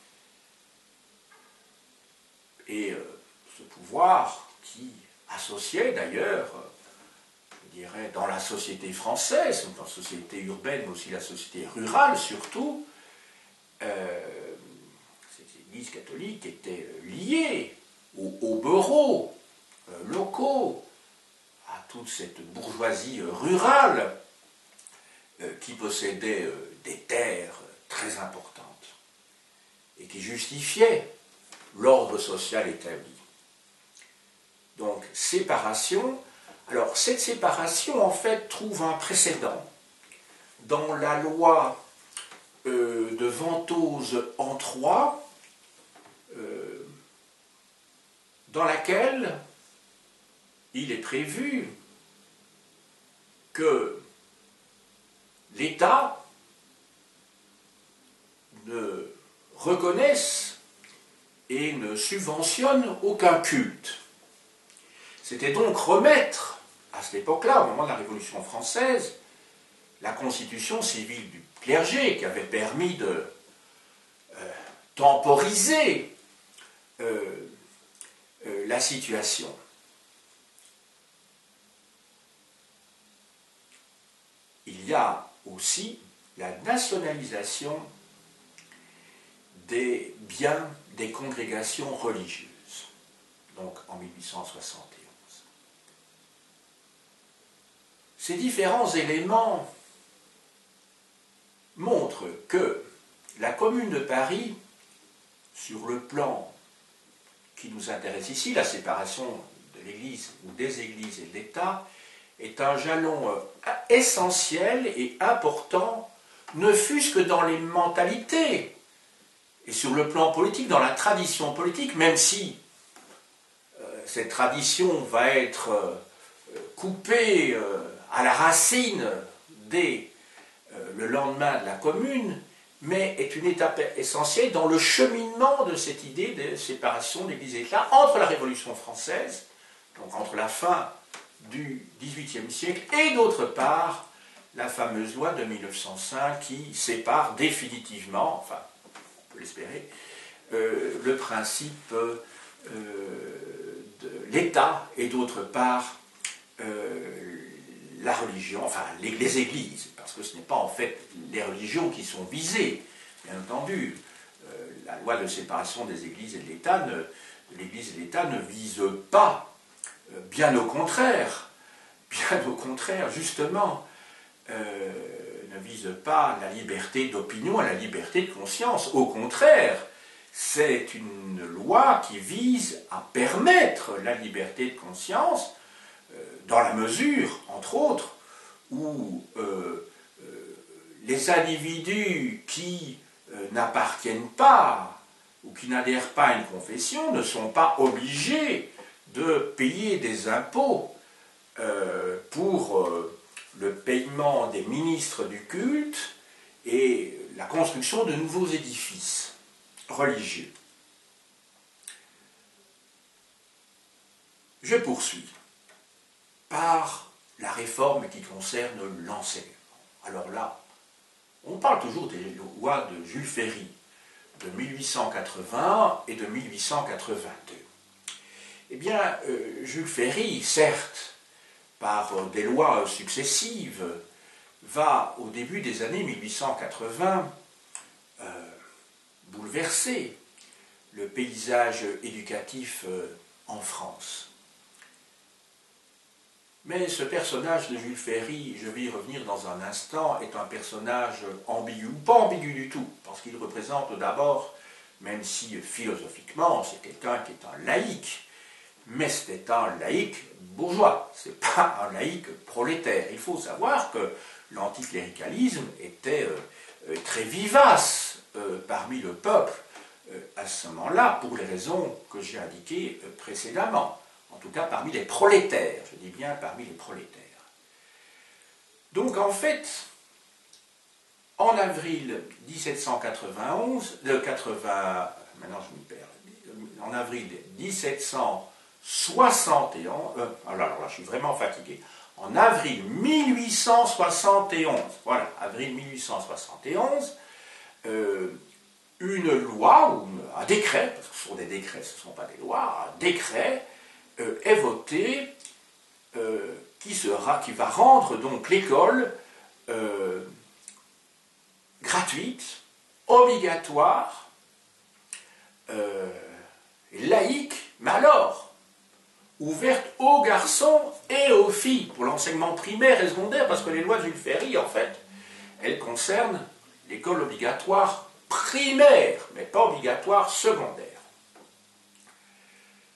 Et euh, ce pouvoir qui associait d'ailleurs, je dirais, dans la société française, dans la société urbaine, mais aussi la société rurale surtout, euh, l'Église catholique était liée aux, aux boroughs euh, locaux, à toute cette bourgeoisie euh, rurale euh, qui possédait euh, des terres très importantes et qui justifiait l'ordre social établi. Donc, séparation. Alors, cette séparation, en fait, trouve un précédent dans la loi euh, de Ventose en Troyes, euh, dans laquelle il est prévu que l'État ne reconnaisse et ne subventionne aucun culte. C'était donc remettre, à cette époque-là, au moment de la Révolution française, la constitution civile du clergé qui avait permis de euh, temporiser euh, euh, la situation. Il y a aussi la nationalisation des biens des congrégations religieuses, donc en mille huit cent soixante et onze. Ces différents éléments montrent que la Commune de Paris, sur le plan qui nous intéresse ici, la séparation de l'Église ou des Églises et de l'État, est un jalon essentiel et important, ne fût-ce que dans les mentalités et sur le plan politique, dans la tradition politique, même si euh, cette tradition va être euh, coupée euh, à la racine dès euh, le lendemain de la Commune, mais est une étape essentielle dans le cheminement de cette idée de séparation d'Église et d'État entre la Révolution française, donc entre la fin du dix-huitième siècle, et d'autre part, la fameuse loi de mille neuf cent cinq qui sépare définitivement, enfin, on peut l'espérer, euh, le principe euh, de l'État et d'autre part euh, la religion, enfin les, les églises, parce que ce n'est pas en fait les religions qui sont visées, bien entendu. Euh, la loi de séparation des églises et de l'État ne, de l'Église et de l'État ne vise pas, euh, bien au contraire, bien au contraire, justement, euh, ne vise pas la liberté d'opinion et la liberté de conscience. Au contraire, c'est une loi qui vise à permettre la liberté de conscience euh, dans la mesure, entre autres, où euh, euh, les individus qui euh, n'appartiennent pas ou qui n'adhèrent pas à une confession ne sont pas obligés de payer des impôts euh, pour euh, le paiement des ministres du culte et la construction de nouveaux édifices religieux. Je poursuis par la réforme qui concerne l'enseignement. Alors là, on parle toujours des lois de Jules Ferry, de mille huit cent quatre-vingts et de mille huit cent quatre-vingt-deux. Eh bien, euh, Jules Ferry, certes, par euh, des lois successives, va, au début des années mille huit cent quatre-vingts, euh, bouleverser le paysage éducatif euh, en France. Mais ce personnage de Jules Ferry, je vais y revenir dans un instant, est un personnage ambigu, ou pas ambigu du tout, parce qu'il représente d'abord, même si philosophiquement c'est quelqu'un qui est un laïc, mais c'était un laïc bourgeois, c'est pas un laïc prolétaire. Il faut savoir que l'anticléricalisme était euh, très vivace euh, parmi le peuple euh, à ce moment-là, pour les raisons que j'ai indiquées euh, précédemment. En tout cas parmi les prolétaires, je dis bien parmi les prolétaires. Donc en fait, en avril mille sept cent quatre-vingt-onze, de quatre-vingts, maintenant je me perds, en avril mille sept cent soixante et onze, euh, alors là je suis vraiment fatigué, en avril mille huit cent soixante et onze, voilà, avril mille huit cent soixante et onze, euh, une loi, ou un décret, parce que ce sont des décrets, ce ne sont pas des lois, un décret, Euh, est voté euh, qui, sera, qui va rendre donc l'école euh, gratuite, obligatoire, euh, laïque, mais alors ouverte aux garçons et aux filles pour l'enseignement primaire et secondaire, parce que les lois de Jules Ferry, en fait, elles concernent l'école obligatoire primaire, mais pas obligatoire secondaire.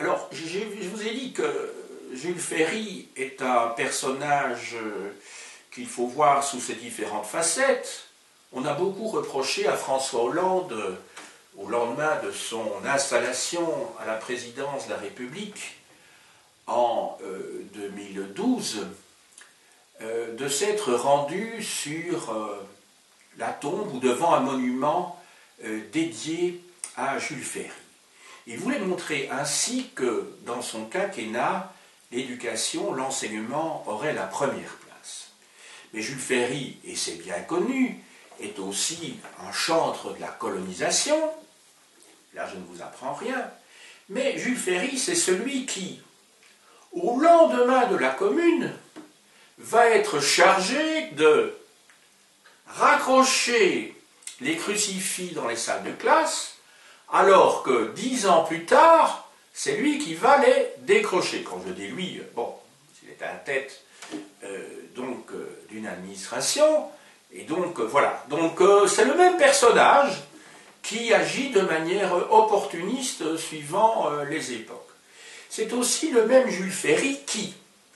Alors, je vous ai dit que Jules Ferry est un personnage qu'il faut voir sous ses différentes facettes. On a beaucoup reproché à François Hollande, au lendemain de son installation à la présidence de la République en euh, deux mille douze, euh, de s'être rendu sur euh, la tombe ou devant un monument euh, dédié à Jules Ferry. Il voulait montrer ainsi que dans son quinquennat, l'éducation, l'enseignement auraient la première place. Mais Jules Ferry, et c'est bien connu, est aussi un chantre de la colonisation. Là, je ne vous apprends rien. Mais Jules Ferry, c'est celui qui, au lendemain de la Commune, va être chargé de raccrocher les crucifix dans les salles de classe, alors que dix ans plus tard, c'est lui qui va les décrocher. Quand je dis lui, bon, il est à la tête euh, donc euh, d'une administration, et donc euh, voilà. Donc euh, c'est le même personnage qui agit de manière opportuniste suivant euh, les époques. C'est aussi le même Jules Ferry qui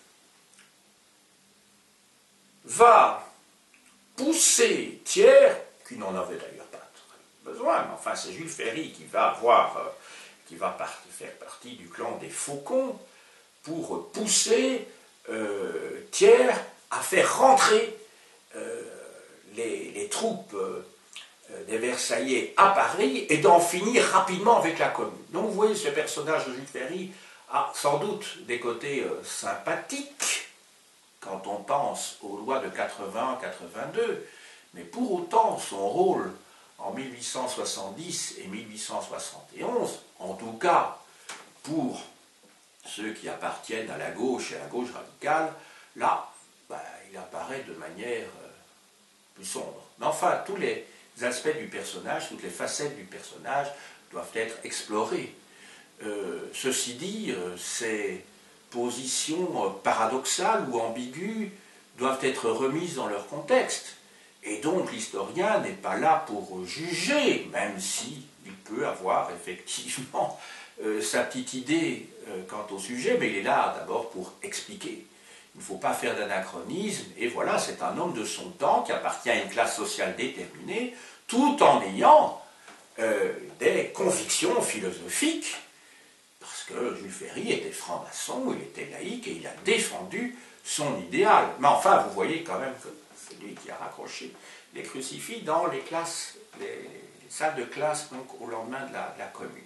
va pousser Thiers, qui n'en avait d'ailleurs pas besoin, mais enfin c'est Jules Ferry qui va avoir, euh, qui va part, faire partie du clan des Faucons, pour pousser euh, Thiers à faire rentrer euh, les, les troupes euh, des Versaillais à Paris et d'en finir rapidement avec la Commune. Donc vous voyez, ce personnage de Jules Ferry a sans doute des côtés euh, sympathiques quand on pense aux lois de quatre-vingt quatre-vingt-deux, mais pour autant son rôle en mille huit cent soixante-dix et mille huit cent soixante et onze, en tout cas pour ceux qui appartiennent à la gauche et à la gauche radicale, là, ben, il apparaît de manière euh, plus sombre. Mais enfin, tous les aspects du personnage, toutes les facettes du personnage doivent être explorées. Euh, ceci dit, euh, ces positions euh, paradoxales ou ambiguës doivent être remises dans leur contexte. Et donc l'historien n'est pas là pour juger, même s'il peut avoir effectivement euh, sa petite idée euh, quant au sujet, mais il est là d'abord pour expliquer. Il ne faut pas faire d'anachronisme, et voilà, c'est un homme de son temps qui appartient à une classe sociale déterminée, tout en ayant euh, des convictions philosophiques, parce que Jules Ferry était franc-maçon, il était laïque, et il a défendu son idéal. Mais enfin, vous voyez quand même que c'est lui qui a raccroché les crucifix dans les classes, les, les salles de classe, donc au lendemain de la, de la Commune.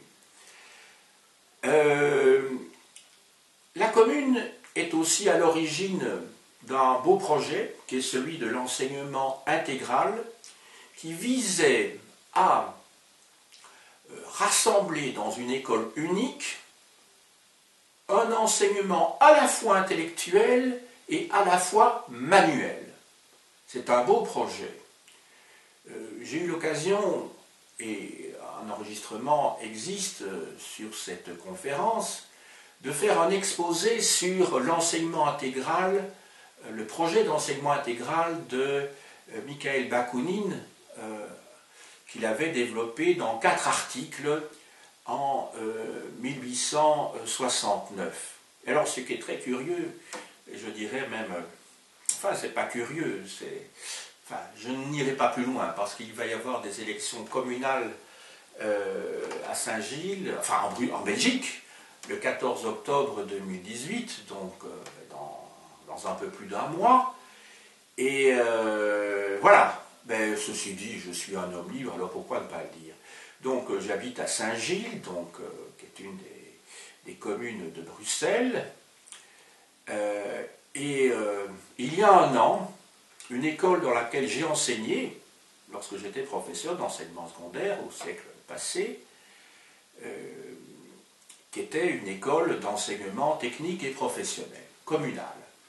Euh, la Commune est aussi à l'origine d'un beau projet, qui est celui de l'enseignement intégral, qui visait à rassembler dans une école unique un enseignement à la fois intellectuel et à la fois manuel. C'est un beau projet. Euh, j'ai eu l'occasion, et un enregistrement existe sur cette conférence, de faire un exposé sur l'enseignement intégral, le projet d'enseignement intégral de euh, Mikhail Bakounine, euh, qu'il avait développé dans quatre articles en euh, mille huit cent soixante-neuf. Alors ce qui est très curieux, et je dirais même, enfin c'est pas curieux, c'est, enfin je n'irai pas plus loin, parce qu'il va y avoir des élections communales euh, à Saint-Gilles, enfin en, en Belgique, le quatorze octobre deux mille dix-huit, donc euh, dans, dans un peu plus d'un mois, et euh, voilà. Ben, ceci dit, je suis un homme libre, alors pourquoi ne pas le dire? Donc euh, j'habite à Saint-Gilles, donc, euh, qui est une des, des communes de Bruxelles, euh, et euh, il y a un an, une école dans laquelle j'ai enseigné, lorsque j'étais professeur d'enseignement secondaire au siècle passé, euh, qui était une école d'enseignement technique et professionnel, communale.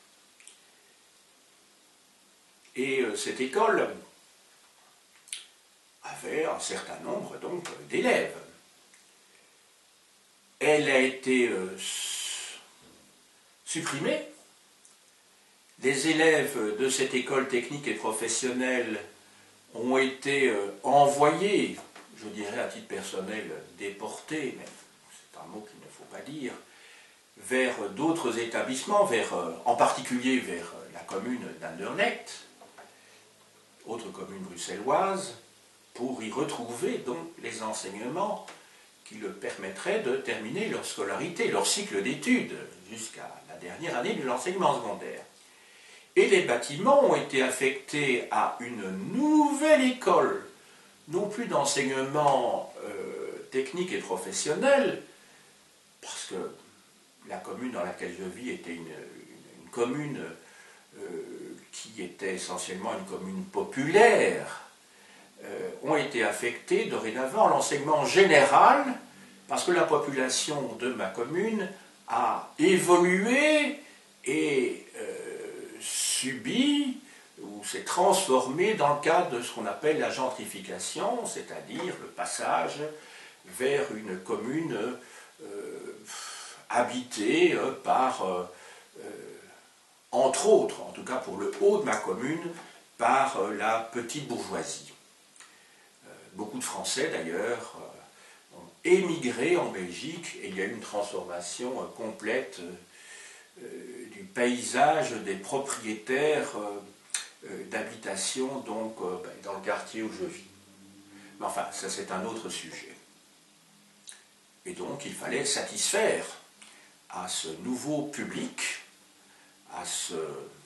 Et euh, cette école avait un certain nombre donc d'élèves. Elle a été euh, supprimée. Les élèves de cette école technique et professionnelle ont été euh, envoyés, je dirais à titre personnel, déportés, mais c'est un un mot qu'il ne faut pas dire, vers d'autres établissements, vers, en particulier vers la commune d'Anderlecht, autre commune bruxelloise, pour y retrouver donc les enseignements qui leur permettraient de terminer leur scolarité, leur cycle d'études, jusqu'à la dernière année de l'enseignement secondaire. Et les bâtiments ont été affectés à une nouvelle école, non plus d'enseignement euh, technique et professionnel, parce que la commune dans laquelle je vis était une, une, une commune euh, qui était essentiellement une commune populaire, euh, ont été affectés dorénavant à l'enseignement général, parce que la population de ma commune a évolué et euh, subi ou s'est transformée dans le cadre de ce qu'on appelle la gentrification, c'est-à-dire le passage vers une commune euh, habitée euh, par, euh, euh, entre autres, en tout cas pour le haut de ma commune, par euh, la petite bourgeoisie. Euh, beaucoup de Français d'ailleurs euh, ont émigré en Belgique et il y a eu une transformation euh, complète euh, du paysage des propriétaires euh, euh, d'habitation donc euh, ben, dans le quartier où je vis. Mais enfin, ça c'est un autre sujet. Et donc il fallait satisfaire à ce nouveau public, à ceux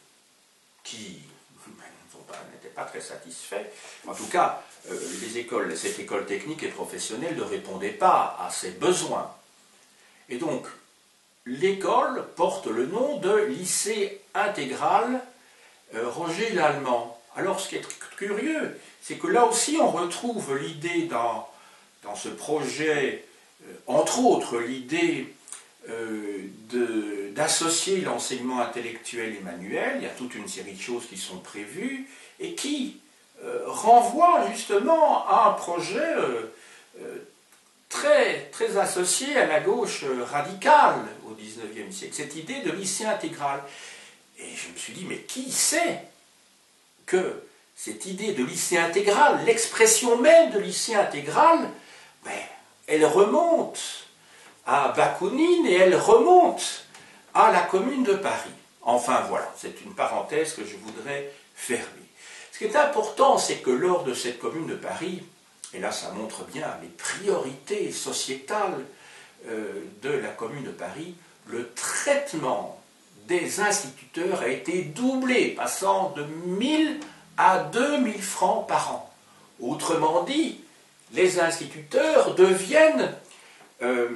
qui n'étaient pas très satisfaits. En tout cas, euh, les écoles, cette école technique et professionnelle ne répondait pas à ces besoins. Et donc, l'école porte le nom de lycée intégral euh, Roger Lallemand. Alors, ce qui est curieux, c'est que là aussi, on retrouve l'idée dans, dans ce projet, euh, entre autres, l'idée euh, d'associer l'enseignement intellectuel et manuel. Il y a toute une série de choses qui sont prévues et qui euh, renvoient justement à un projet euh, euh, très, très associé à la gauche radicale au dix-neuvième siècle, cette idée de lycée intégral. Et je me suis dit, mais qui sait que cette idée de lycée intégral, l'expression même de lycée intégral, ben, elle remonte à Bakounine et elle remonte à la Commune de Paris. Enfin voilà, c'est une parenthèse que je voudrais fermer. Ce qui est important, c'est que lors de cette Commune de Paris, et là ça montre bien les priorités sociétales euh, de la Commune de Paris, le traitement des instituteurs a été doublé, passant de mille à deux mille francs par an. Autrement dit, les instituteurs deviennent euh,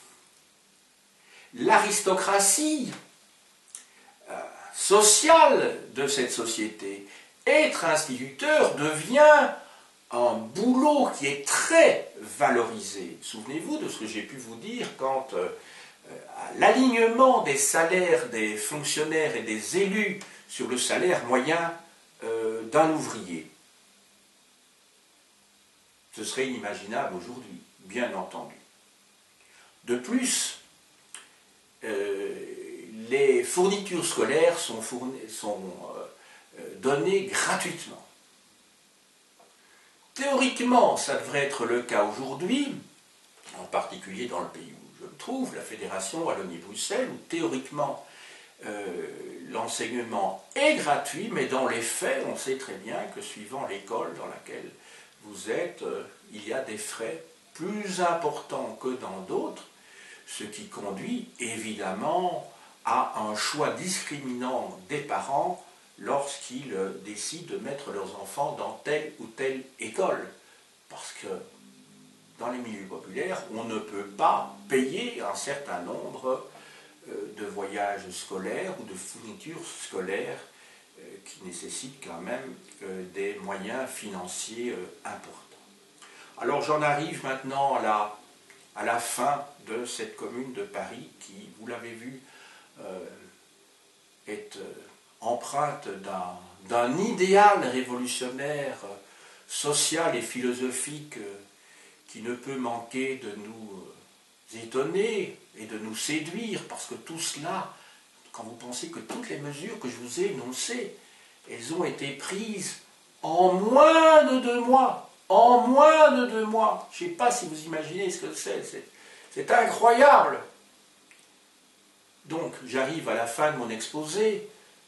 l'aristocratie euh, sociale de cette société. Être instituteur devient un boulot qui est très valorisé. Souvenez-vous de ce que j'ai pu vous dire quant euh, à l'alignement des salaires des fonctionnaires et des élus sur le salaire moyen euh, d'un ouvrier. Ce serait inimaginable aujourd'hui, bien entendu. De plus, euh, les fournitures scolaires sont, fourni, sont euh, données gratuitement. Théoriquement, ça devrait être le cas aujourd'hui, en particulier dans le pays où je me trouve, la Fédération Wallonie-Bruxelles, où théoriquement euh, l'enseignement est gratuit, mais dans les faits, on sait très bien que suivant l'école dans laquelle vous êtes, euh, il y a des frais plus importants que dans d'autres, ce qui conduit évidemment à un choix discriminant des parents lorsqu'ils décident de mettre leurs enfants dans telle ou telle école. Parce que dans les milieux populaires, on ne peut pas payer un certain nombre de voyages scolaires ou de fournitures scolaires qui nécessitent quand même des moyens financiers importants. Alors j'en arrive maintenant à la, à la fin de cette commune de Paris qui, vous l'avez vu, euh, est euh, empreinte d'un, d'un idéal révolutionnaire, euh, social et philosophique euh, qui ne peut manquer de nous euh, étonner et de nous séduire, parce que tout cela, quand vous pensez que toutes les mesures que je vous ai énoncées, elles ont été prises en moins de deux mois. En moins de deux mois. Je ne sais pas si vous imaginez ce que c'est, cette, C'est incroyable. Donc, j'arrive à la fin de mon exposé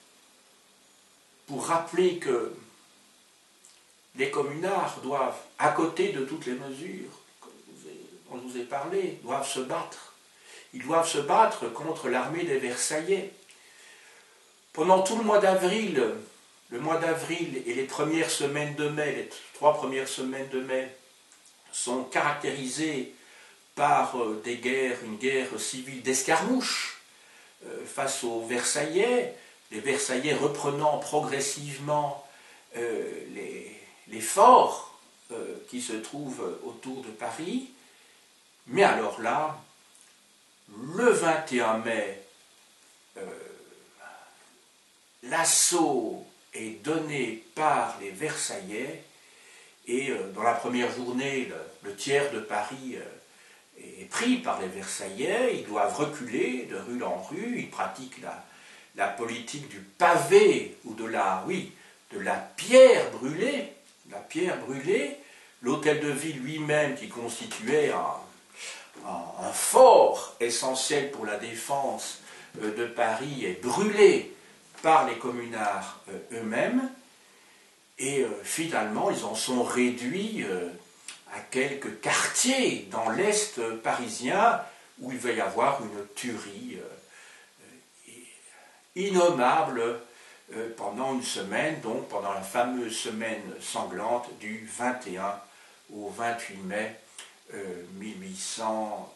pour rappeler que les communards doivent, à côté de toutes les mesures dont je vous ai parlé, doivent se battre. Ils doivent se battre contre l'armée des Versaillais. Pendant tout le mois d'avril, le mois d'avril et les premières semaines de mai, les trois premières semaines de mai, sont caractérisées par des guerres, une guerre civile d'escarmouche euh, face aux Versaillais, les Versaillais reprenant progressivement euh, les, les forts euh, qui se trouvent autour de Paris. Mais alors là, le vingt et un mai, euh, l'assaut est donné par les Versaillais et euh, dans la première journée, le, le tiers de Paris euh, est pris par les Versaillais. Ils doivent reculer de rue en rue. Ils pratiquent la, la politique du pavé ou de la, oui, de la pierre brûlée. La pierre brûlée. L'hôtel de ville lui-même, qui constituait un, un, un fort essentiel pour la défense euh, de Paris, est brûlé par les communards euh, eux-mêmes. Et euh, finalement, ils en sont réduits euh, à quelques quartiers dans l'Est parisien où il va y avoir une tuerie euh, innommable euh, pendant une semaine, donc pendant la fameuse semaine sanglante du vingt et un au vingt-huit mai euh, mille huit cent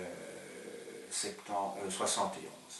soixante et onze.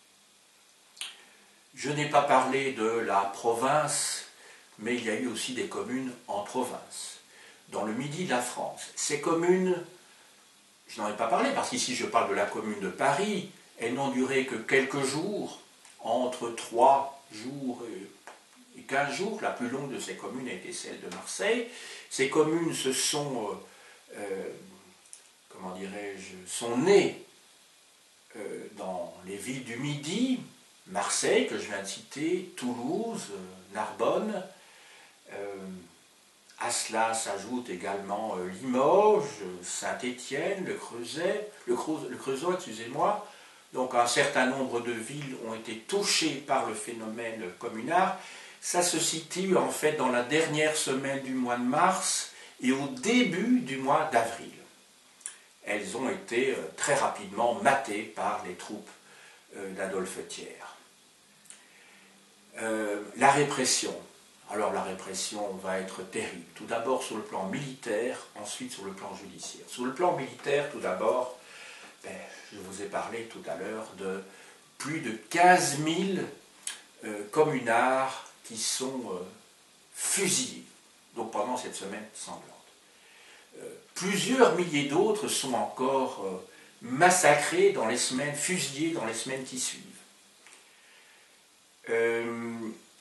Je n'ai pas parlé de la province, mais il y a eu aussi des communes en province, dans le midi de la France. Ces communes, je n'en ai pas parlé, parce qu'ici je parle de la commune de Paris, elles n'ont duré que quelques jours, entre trois jours et quinze jours. La plus longue de ces communes a été celle de Marseille. Ces communes se sont, euh, euh, comment dirais-je, sont nées euh, dans les villes du Midi, Marseille, que je viens de citer, Toulouse, euh, Narbonne. Euh, à cela s'ajoute également euh, Limoges, Saint-Étienne, le Creuset, le, Creuse, le Creusot, excusez-moi. Donc un certain nombre de villes ont été touchées par le phénomène communard. Ça se situe en fait dans la dernière semaine du mois de mars et au début du mois d'avril. Elles ont été euh, très rapidement matées par les troupes euh, d'Adolphe Thiers. Euh, la répression. Alors la répression va être terrible. Tout d'abord sur le plan militaire, ensuite sur le plan judiciaire. Sur le plan militaire, tout d'abord, ben, je vous ai parlé tout à l'heure de plus de quinze mille euh, communards qui sont euh, fusillés, donc pendant cette semaine sanglante. Euh, plusieurs milliers d'autres sont encore euh, massacrés dans les semaines, fusillés dans les semaines qui suivent. Euh,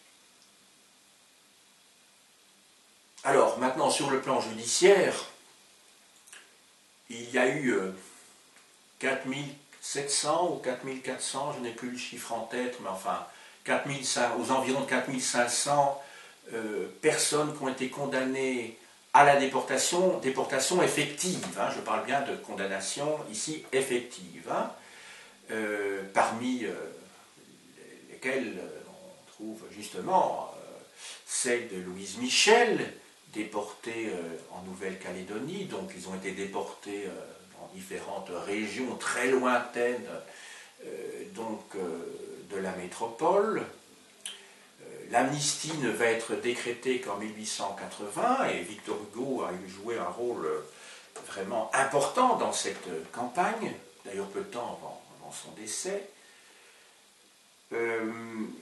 alors, maintenant, sur le plan judiciaire, il y a eu euh, quatre mille sept cents ou quatre mille quatre cents, je n'ai plus le chiffre en tête, mais enfin, quatre mille cinq cents, aux environs de quatre mille cinq cents euh, personnes qui ont été condamnées à la déportation, déportation effective, hein, je parle bien de condamnation ici effective, hein, euh, parmi euh, lesquelles on trouve justement euh, celle de Louise Michel, déportée euh, en Nouvelle-Calédonie, donc ils ont été déportés euh, dans différentes régions très lointaines euh, donc, euh, de la métropole. Euh, L'amnistie ne va être décrétée qu'en mille huit cent quatre-vingts et Victor Hugo a eu joué un rôle vraiment important dans cette campagne, d'ailleurs peu de temps avant, avant son décès. Euh,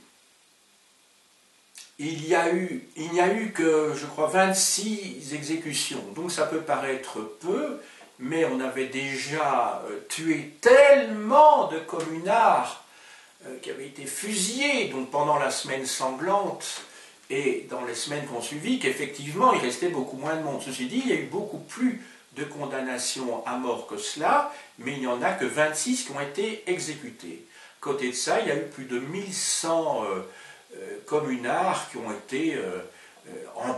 il y a eu, il n'y a eu que, je crois, vingt-six exécutions, donc ça peut paraître peu, mais on avait déjà euh, tué tellement de communards euh, qui avaient été fusillés donc pendant la semaine sanglante et dans les semaines qui ont suivi, qu'effectivement il restait beaucoup moins de monde. Ceci dit, il y a eu beaucoup plus de condamnations à mort que cela, mais il n'y en a que vingt-six qui ont été exécutés. À côté de ça, il y a eu plus de mille cent euh, euh, communards qui ont été euh, euh,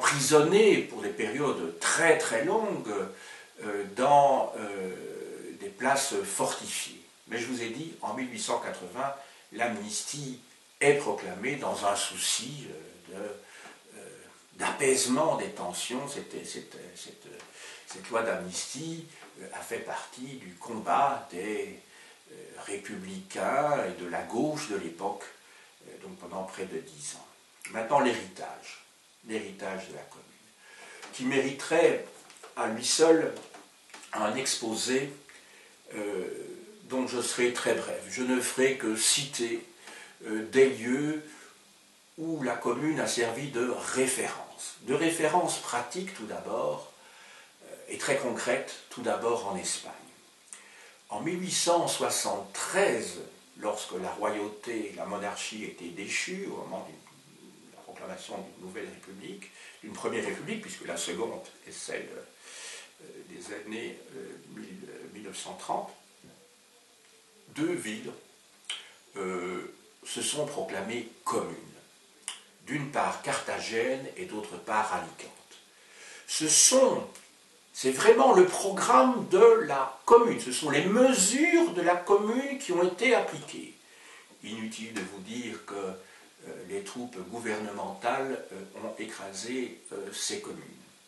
emprisonnés pour des périodes très très longues euh, dans euh, des places fortifiées. Mais je vous ai dit, en mille huit cent quatre-vingts, l'amnistie est proclamée dans un souci de, euh, d'apaisement des tensions. C'était, cette, cette, cette loi d'amnistie a fait partie du combat des euh, républicains et de la gauche de l'époque, euh, donc pendant près de dix ans. Maintenant, l'héritage, l'héritage de la commune, qui mériterait à lui seul un exposé euh, dont je serai très bref. Je ne ferai que citer euh, des lieux où la commune a servi de référence. De référence pratique tout d'abord, euh, et très concrète tout d'abord en Espagne. En mille huit cent soixante-treize, lorsque la royauté, la monarchie étaient déchues au moment de la proclamation d'une nouvelle république, d'une première république, puisque la seconde est celle euh, des années euh, mille neuf cent trente, deux villes euh, se sont proclamées communes. D'une part Carthagène et d'autre part Alicante. Ce sont, c'est vraiment le programme de la commune, ce sont les mesures de la commune qui ont été appliquées. Inutile de vous dire que euh, les troupes gouvernementales euh, ont écrasé euh, ces communes.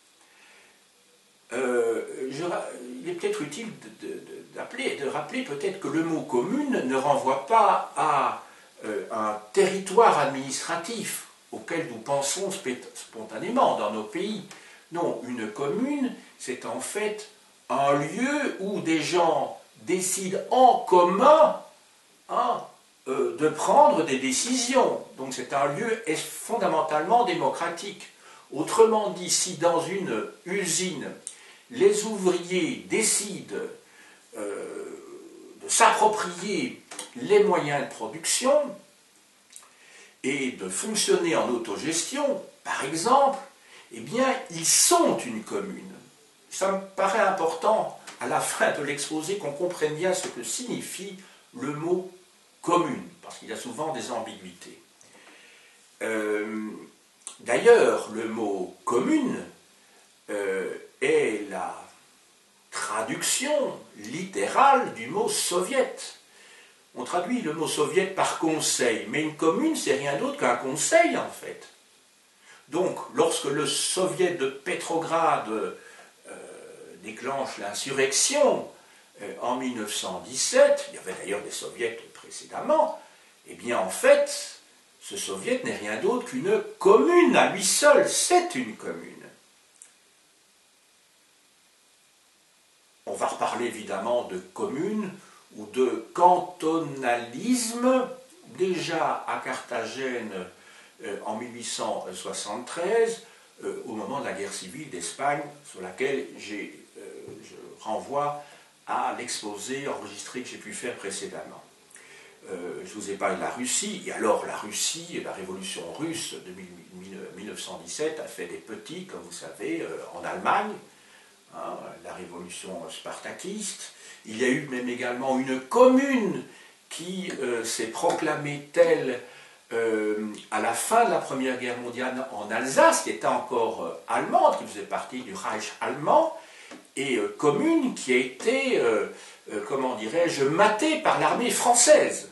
Euh, je, il est peut-être utile de, de, de, d'appeler, de rappeler peut-être que le mot commune ne renvoie pas à euh, un territoire administratif auquel nous pensons spontanément dans nos pays. Non, une commune, c'est en fait un lieu où des gens décident en commun hein, euh, de prendre des décisions. Donc c'est un lieu fondamentalement démocratique. Autrement dit, si dans une usine, les ouvriers décident euh, de s'approprier les moyens de production et de fonctionner en autogestion, par exemple, eh bien, ils sont une commune. Ça me paraît important, à la fin de l'exposé, qu'on comprenne bien ce que signifie le mot commune, parce qu'il y a souvent des ambiguïtés. Euh, D'ailleurs, le mot commune euh, est la traduction littérale du mot soviet. On traduit le mot soviet par conseil, mais une commune, c'est rien d'autre qu'un conseil, en fait. Donc, lorsque le soviet de Pétrograd euh, déclenche l'insurrection euh, en mille neuf cent dix-sept, il y avait d'ailleurs des soviets précédemment, eh bien, en fait, ce soviet n'est rien d'autre qu'une commune à lui seul, c'est une commune. On va reparler évidemment de commune ou de cantonalisme. Déjà à Carthagène euh, en mille huit cent soixante-treize, euh, au moment de la guerre civile d'Espagne, sur laquelle j'ai, euh, je renvoie à l'exposé enregistré que j'ai pu faire précédemment. Euh, je vous ai parlé de la Russie, et alors la Russie, la révolution russe de mille neuf cent dix-sept a fait des petits, comme vous savez, euh, en Allemagne, hein, la révolution spartakiste. Il y a eu même également une commune qui euh, s'est proclamée telle euh, à la fin de la Première Guerre mondiale en Alsace, qui était encore euh, allemande, qui faisait partie du Reich allemand, et euh, commune qui a été, euh, euh, comment dirais-je, matée par l'armée française.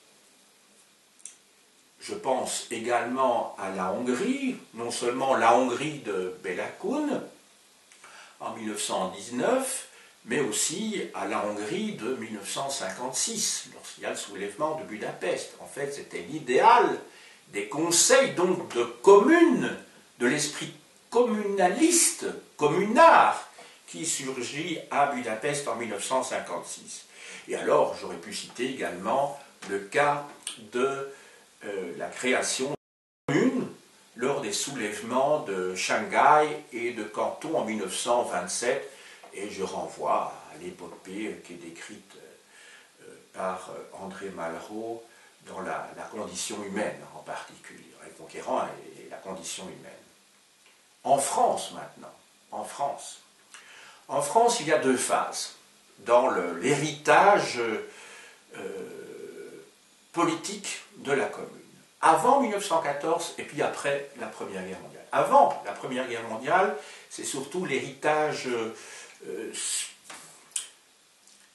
Je pense également à la Hongrie, non seulement la Hongrie de Béla Kun en mille neuf cent dix-neuf, mais aussi à la Hongrie de mille neuf cent cinquante-six, lorsqu'il y a le soulèvement de Budapest. En fait, c'était l'idéal des conseils, donc de communes, de l'esprit communaliste, communard, qui surgit à Budapest en mille neuf cent cinquante-six. Et alors, j'aurais pu citer également le cas de euh, la création de communes lors des soulèvements de Shanghai et de Canton en mille neuf cent vingt-sept, et je renvoie à l'épopée qui est décrite euh, par André Malraux dans la, la condition humaine en particulier, les conquérants et la condition humaine. En France maintenant, en France, en France il y a deux phases dans l'héritage euh, politique de la commune. Avant mille neuf cent quatorze et puis après la Première Guerre mondiale. Avant la Première Guerre mondiale, c'est surtout l'héritage euh,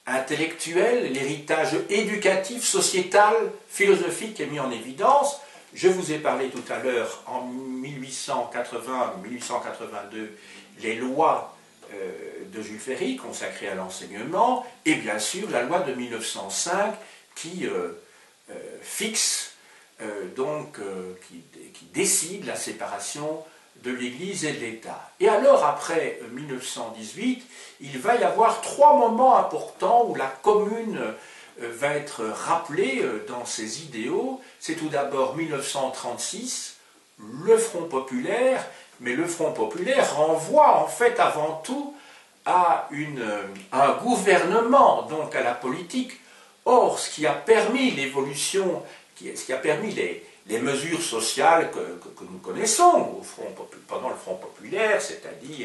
intellectuel, l'héritage éducatif, sociétal, philosophique est mis en évidence. Je vous ai parlé tout à l'heure, en mille huit cent quatre-vingts mille huit cent quatre-vingt-deux, les lois euh, de Jules Ferry consacrées à l'enseignement, et bien sûr la loi de mille neuf cent cinq qui euh, euh, fixe, euh, donc, euh, qui, qui décide la séparation de l'Église et de l'État. Et alors, après mille neuf cent dix-huit, il va y avoir trois moments importants où la commune va être rappelée dans ses idéaux. C'est tout d'abord mille neuf cent trente-six, le Front populaire, mais le Front populaire renvoie en fait avant tout à, une, à un gouvernement, donc à la politique. Or, ce qui a permis l'évolution, ce qui a permis les, les mesures sociales que, que, que nous connaissons au front, pendant le Front populaire, c'est-à-dire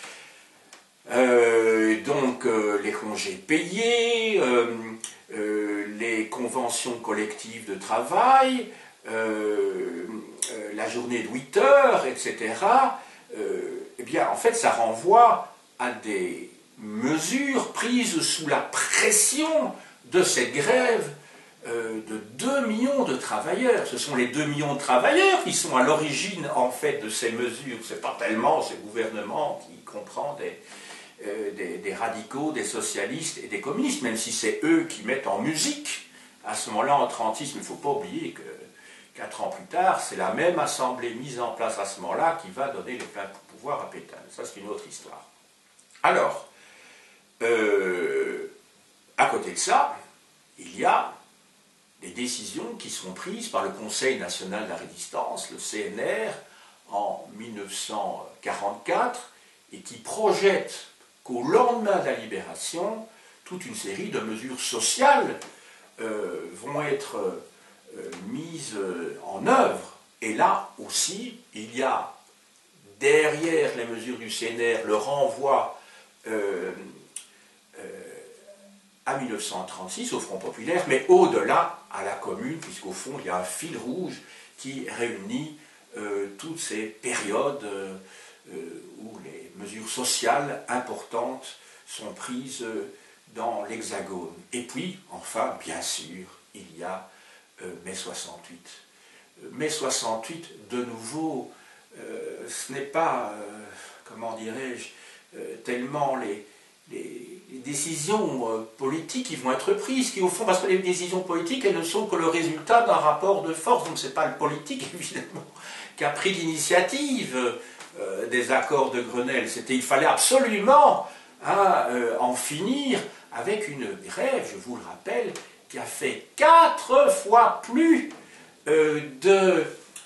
euh, donc euh, les congés payés, euh, euh, les conventions collectives de travail, euh, euh, la journée de huit heures, et cetera, euh, eh bien, en fait, ça renvoie à des mesures prises sous la pression de cette grève euh, de deux millions de travailleurs. Ce sont les deux millions de travailleurs qui sont à l'origine, en fait, de ces mesures. Ce n'est pas tellement ce gouvernement qui comprend des, euh, des, des radicaux, des socialistes et des communistes, même si c'est eux qui mettent en musique, à ce moment-là, en trente-six, mais il ne faut pas oublier que quatre ans plus tard, c'est la même assemblée mise en place à ce moment-là qui va donner le plein pouvoir à Pétain. Ça, c'est une autre histoire. Alors, euh, à côté de ça, il y a des décisions qui sont prises par le Conseil national de la résistance, le C N R, en mille neuf cent quarante-quatre, et qui projettent qu'au lendemain de la libération, toute une série de mesures sociales euh, vont être euh, mises en œuvre. Et là aussi, il y a derrière les mesures du C N R le renvoi euh, euh, à mille neuf cent trente-six, au Front populaire, mais au-delà, à la Commune, puisqu'au fond, il y a un fil rouge qui réunit euh, toutes ces périodes euh, où les mesures sociales importantes sont prises dans l'Hexagone. Et puis, enfin, bien sûr, il y a euh, mai soixante-huit. mai soixante-huit, de nouveau, euh, ce n'est pas, euh, comment dirais-je, euh, tellement les... les Les décisions euh, politiques qui vont être prises, qui au fond, parce que les décisions politiques, elles ne sont que le résultat d'un rapport de force, donc ce n'est pas le politique, évidemment, qui a pris l'initiative euh, des accords de Grenelle. C'était, il fallait absolument hein, euh, en finir avec une grève, je vous le rappelle, qui a fait quatre fois plus euh, de,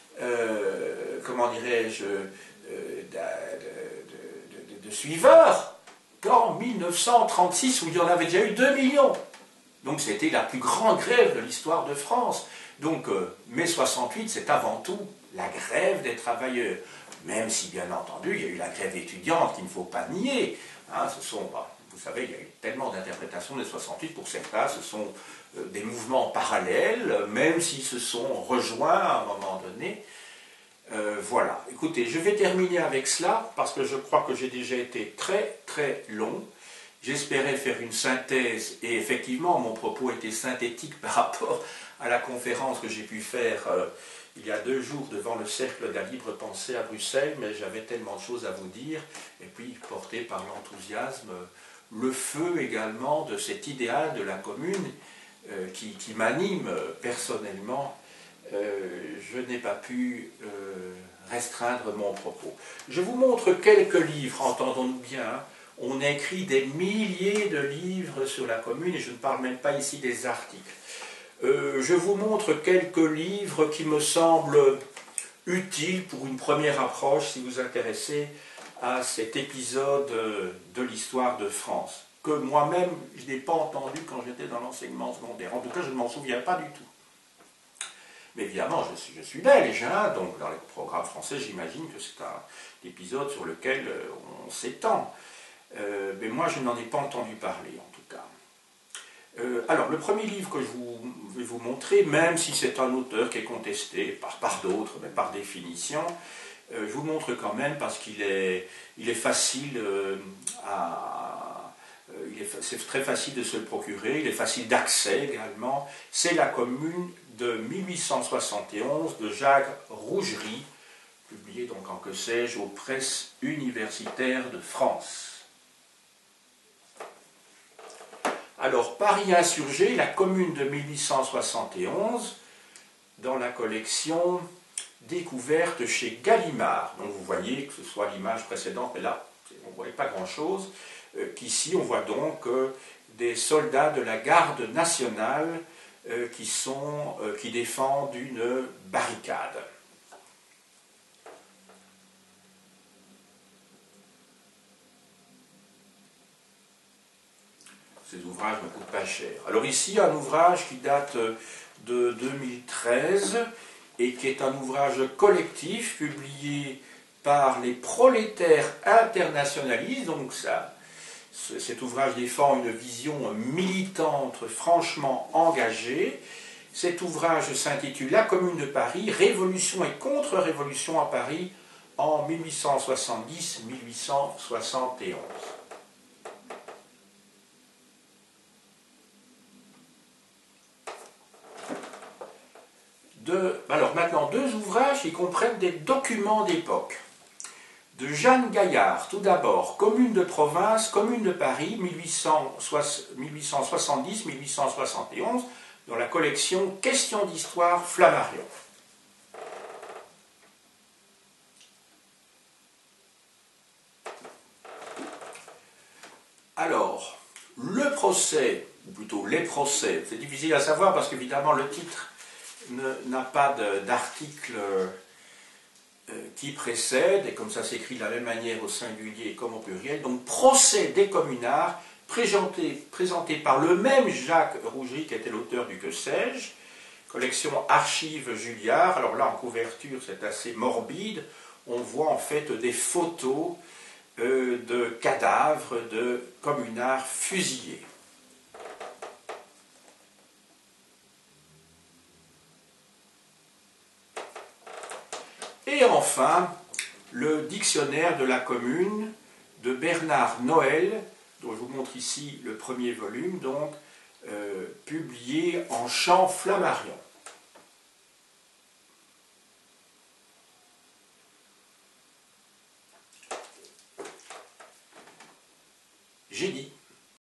euh, comment dirais-je, euh, de, de, de, de, de suiveurs, qu'en mille neuf cent trente-six, où il y en avait déjà eu deux millions. Donc c'était la plus grande grève de l'histoire de France. Donc euh, mai soixante-huit, c'est avant tout la grève des travailleurs. Même si, bien entendu, il y a eu la grève étudiante qu'il ne faut pas nier. Hein, ce sont, bah, vous savez, il y a eu tellement d'interprétations des soixante-huit, pour certains, ce sont euh, des mouvements parallèles, même s'ils se sont rejoints à un moment donné. Euh, voilà, écoutez, je vais terminer avec cela parce que je crois que j'ai déjà été très très long. J'espérais faire une synthèse et effectivement mon propos était synthétique par rapport à la conférence que j'ai pu faire euh, il y a deux jours devant le Cercle de la Libre Pensée à Bruxelles, mais j'avais tellement de choses à vous dire, et puis porté par l'enthousiasme, le feu également de cet idéal de la commune euh, qui, qui m'anime personnellement. Euh, je n'ai pas pu euh, restreindre mon propos. Je vous montre quelques livres, entendons-nous bien. Hein. On écrit des milliers de livres sur la commune, et je ne parle même pas ici des articles. Euh, je vous montre quelques livres qui me semblent utiles pour une première approche, si vous vous intéressez à cet épisode de l'histoire de France, que moi-même, je n'ai pas entendu quand j'étais dans l'enseignement secondaire. En tout cas, je ne m'en souviens pas du tout. Mais évidemment, je suis, je suis belge, hein, donc dans les programmes français, j'imagine que c'est un épisode sur lequel euh, on s'étend. Euh, mais moi, je n'en ai pas entendu parler, en tout cas. Euh, alors, le premier livre que je vous, vais vous montrer, même si c'est un auteur qui est contesté par, par d'autres, mais par définition, euh, je vous le montre quand même parce qu'il est, il est facile euh, à, c'est très facile de se le procurer, il est facile d'accès également. C'est la commune de mille huit cent soixante et onze de Jacques Rougerie, publié donc en que sais-je aux presses universitaires de France. Alors, Paris insurgé, la commune de mille huit cent soixante et onze, dans la collection découverte chez Gallimard. Donc vous voyez, que ce soit l'image précédente, mais là, on ne voyait pas grand-chose, euh, qu'ici on voit donc euh, des soldats de la garde nationale euh, qui, sont, euh, qui défendent une barricade. Ces ouvrages ne coûtent pas cher. Alors ici, un ouvrage qui date de deux mille treize et qui est un ouvrage collectif publié par les prolétaires internationalistes. Donc ça, cet ouvrage défend une vision militante franchement engagée. Cet ouvrage s'intitule « La Commune de Paris, révolution et contre-révolution à Paris en mille huit cent soixante-dix à mille huit cent soixante et onze ». De, alors maintenant, deux ouvrages qui comprennent des documents d'époque. De Jeanne Gaillard, tout d'abord, Commune de province, Commune de Paris, mille huit cent soixante-dix à mille huit cent soixante et onze, dans la collection Questions d'histoire Flammarion. Alors, le procès, ou plutôt les procès, c'est difficile à savoir parce qu'évidemment le titre n'a pas d'article euh, qui précède, et comme ça s'écrit de la même manière au singulier comme au pluriel, donc procès des communards, présenté, présenté par le même Jacques Rougerie qui était l'auteur du Que sais-je, collection Archives Julliard. Alors là en couverture c'est assez morbide, on voit en fait des photos euh, de cadavres de communards fusillés. Et enfin, le dictionnaire de la commune de Bernard Noël, dont je vous montre ici le premier volume, donc, euh, publié en chant Flammarion. J'ai dit.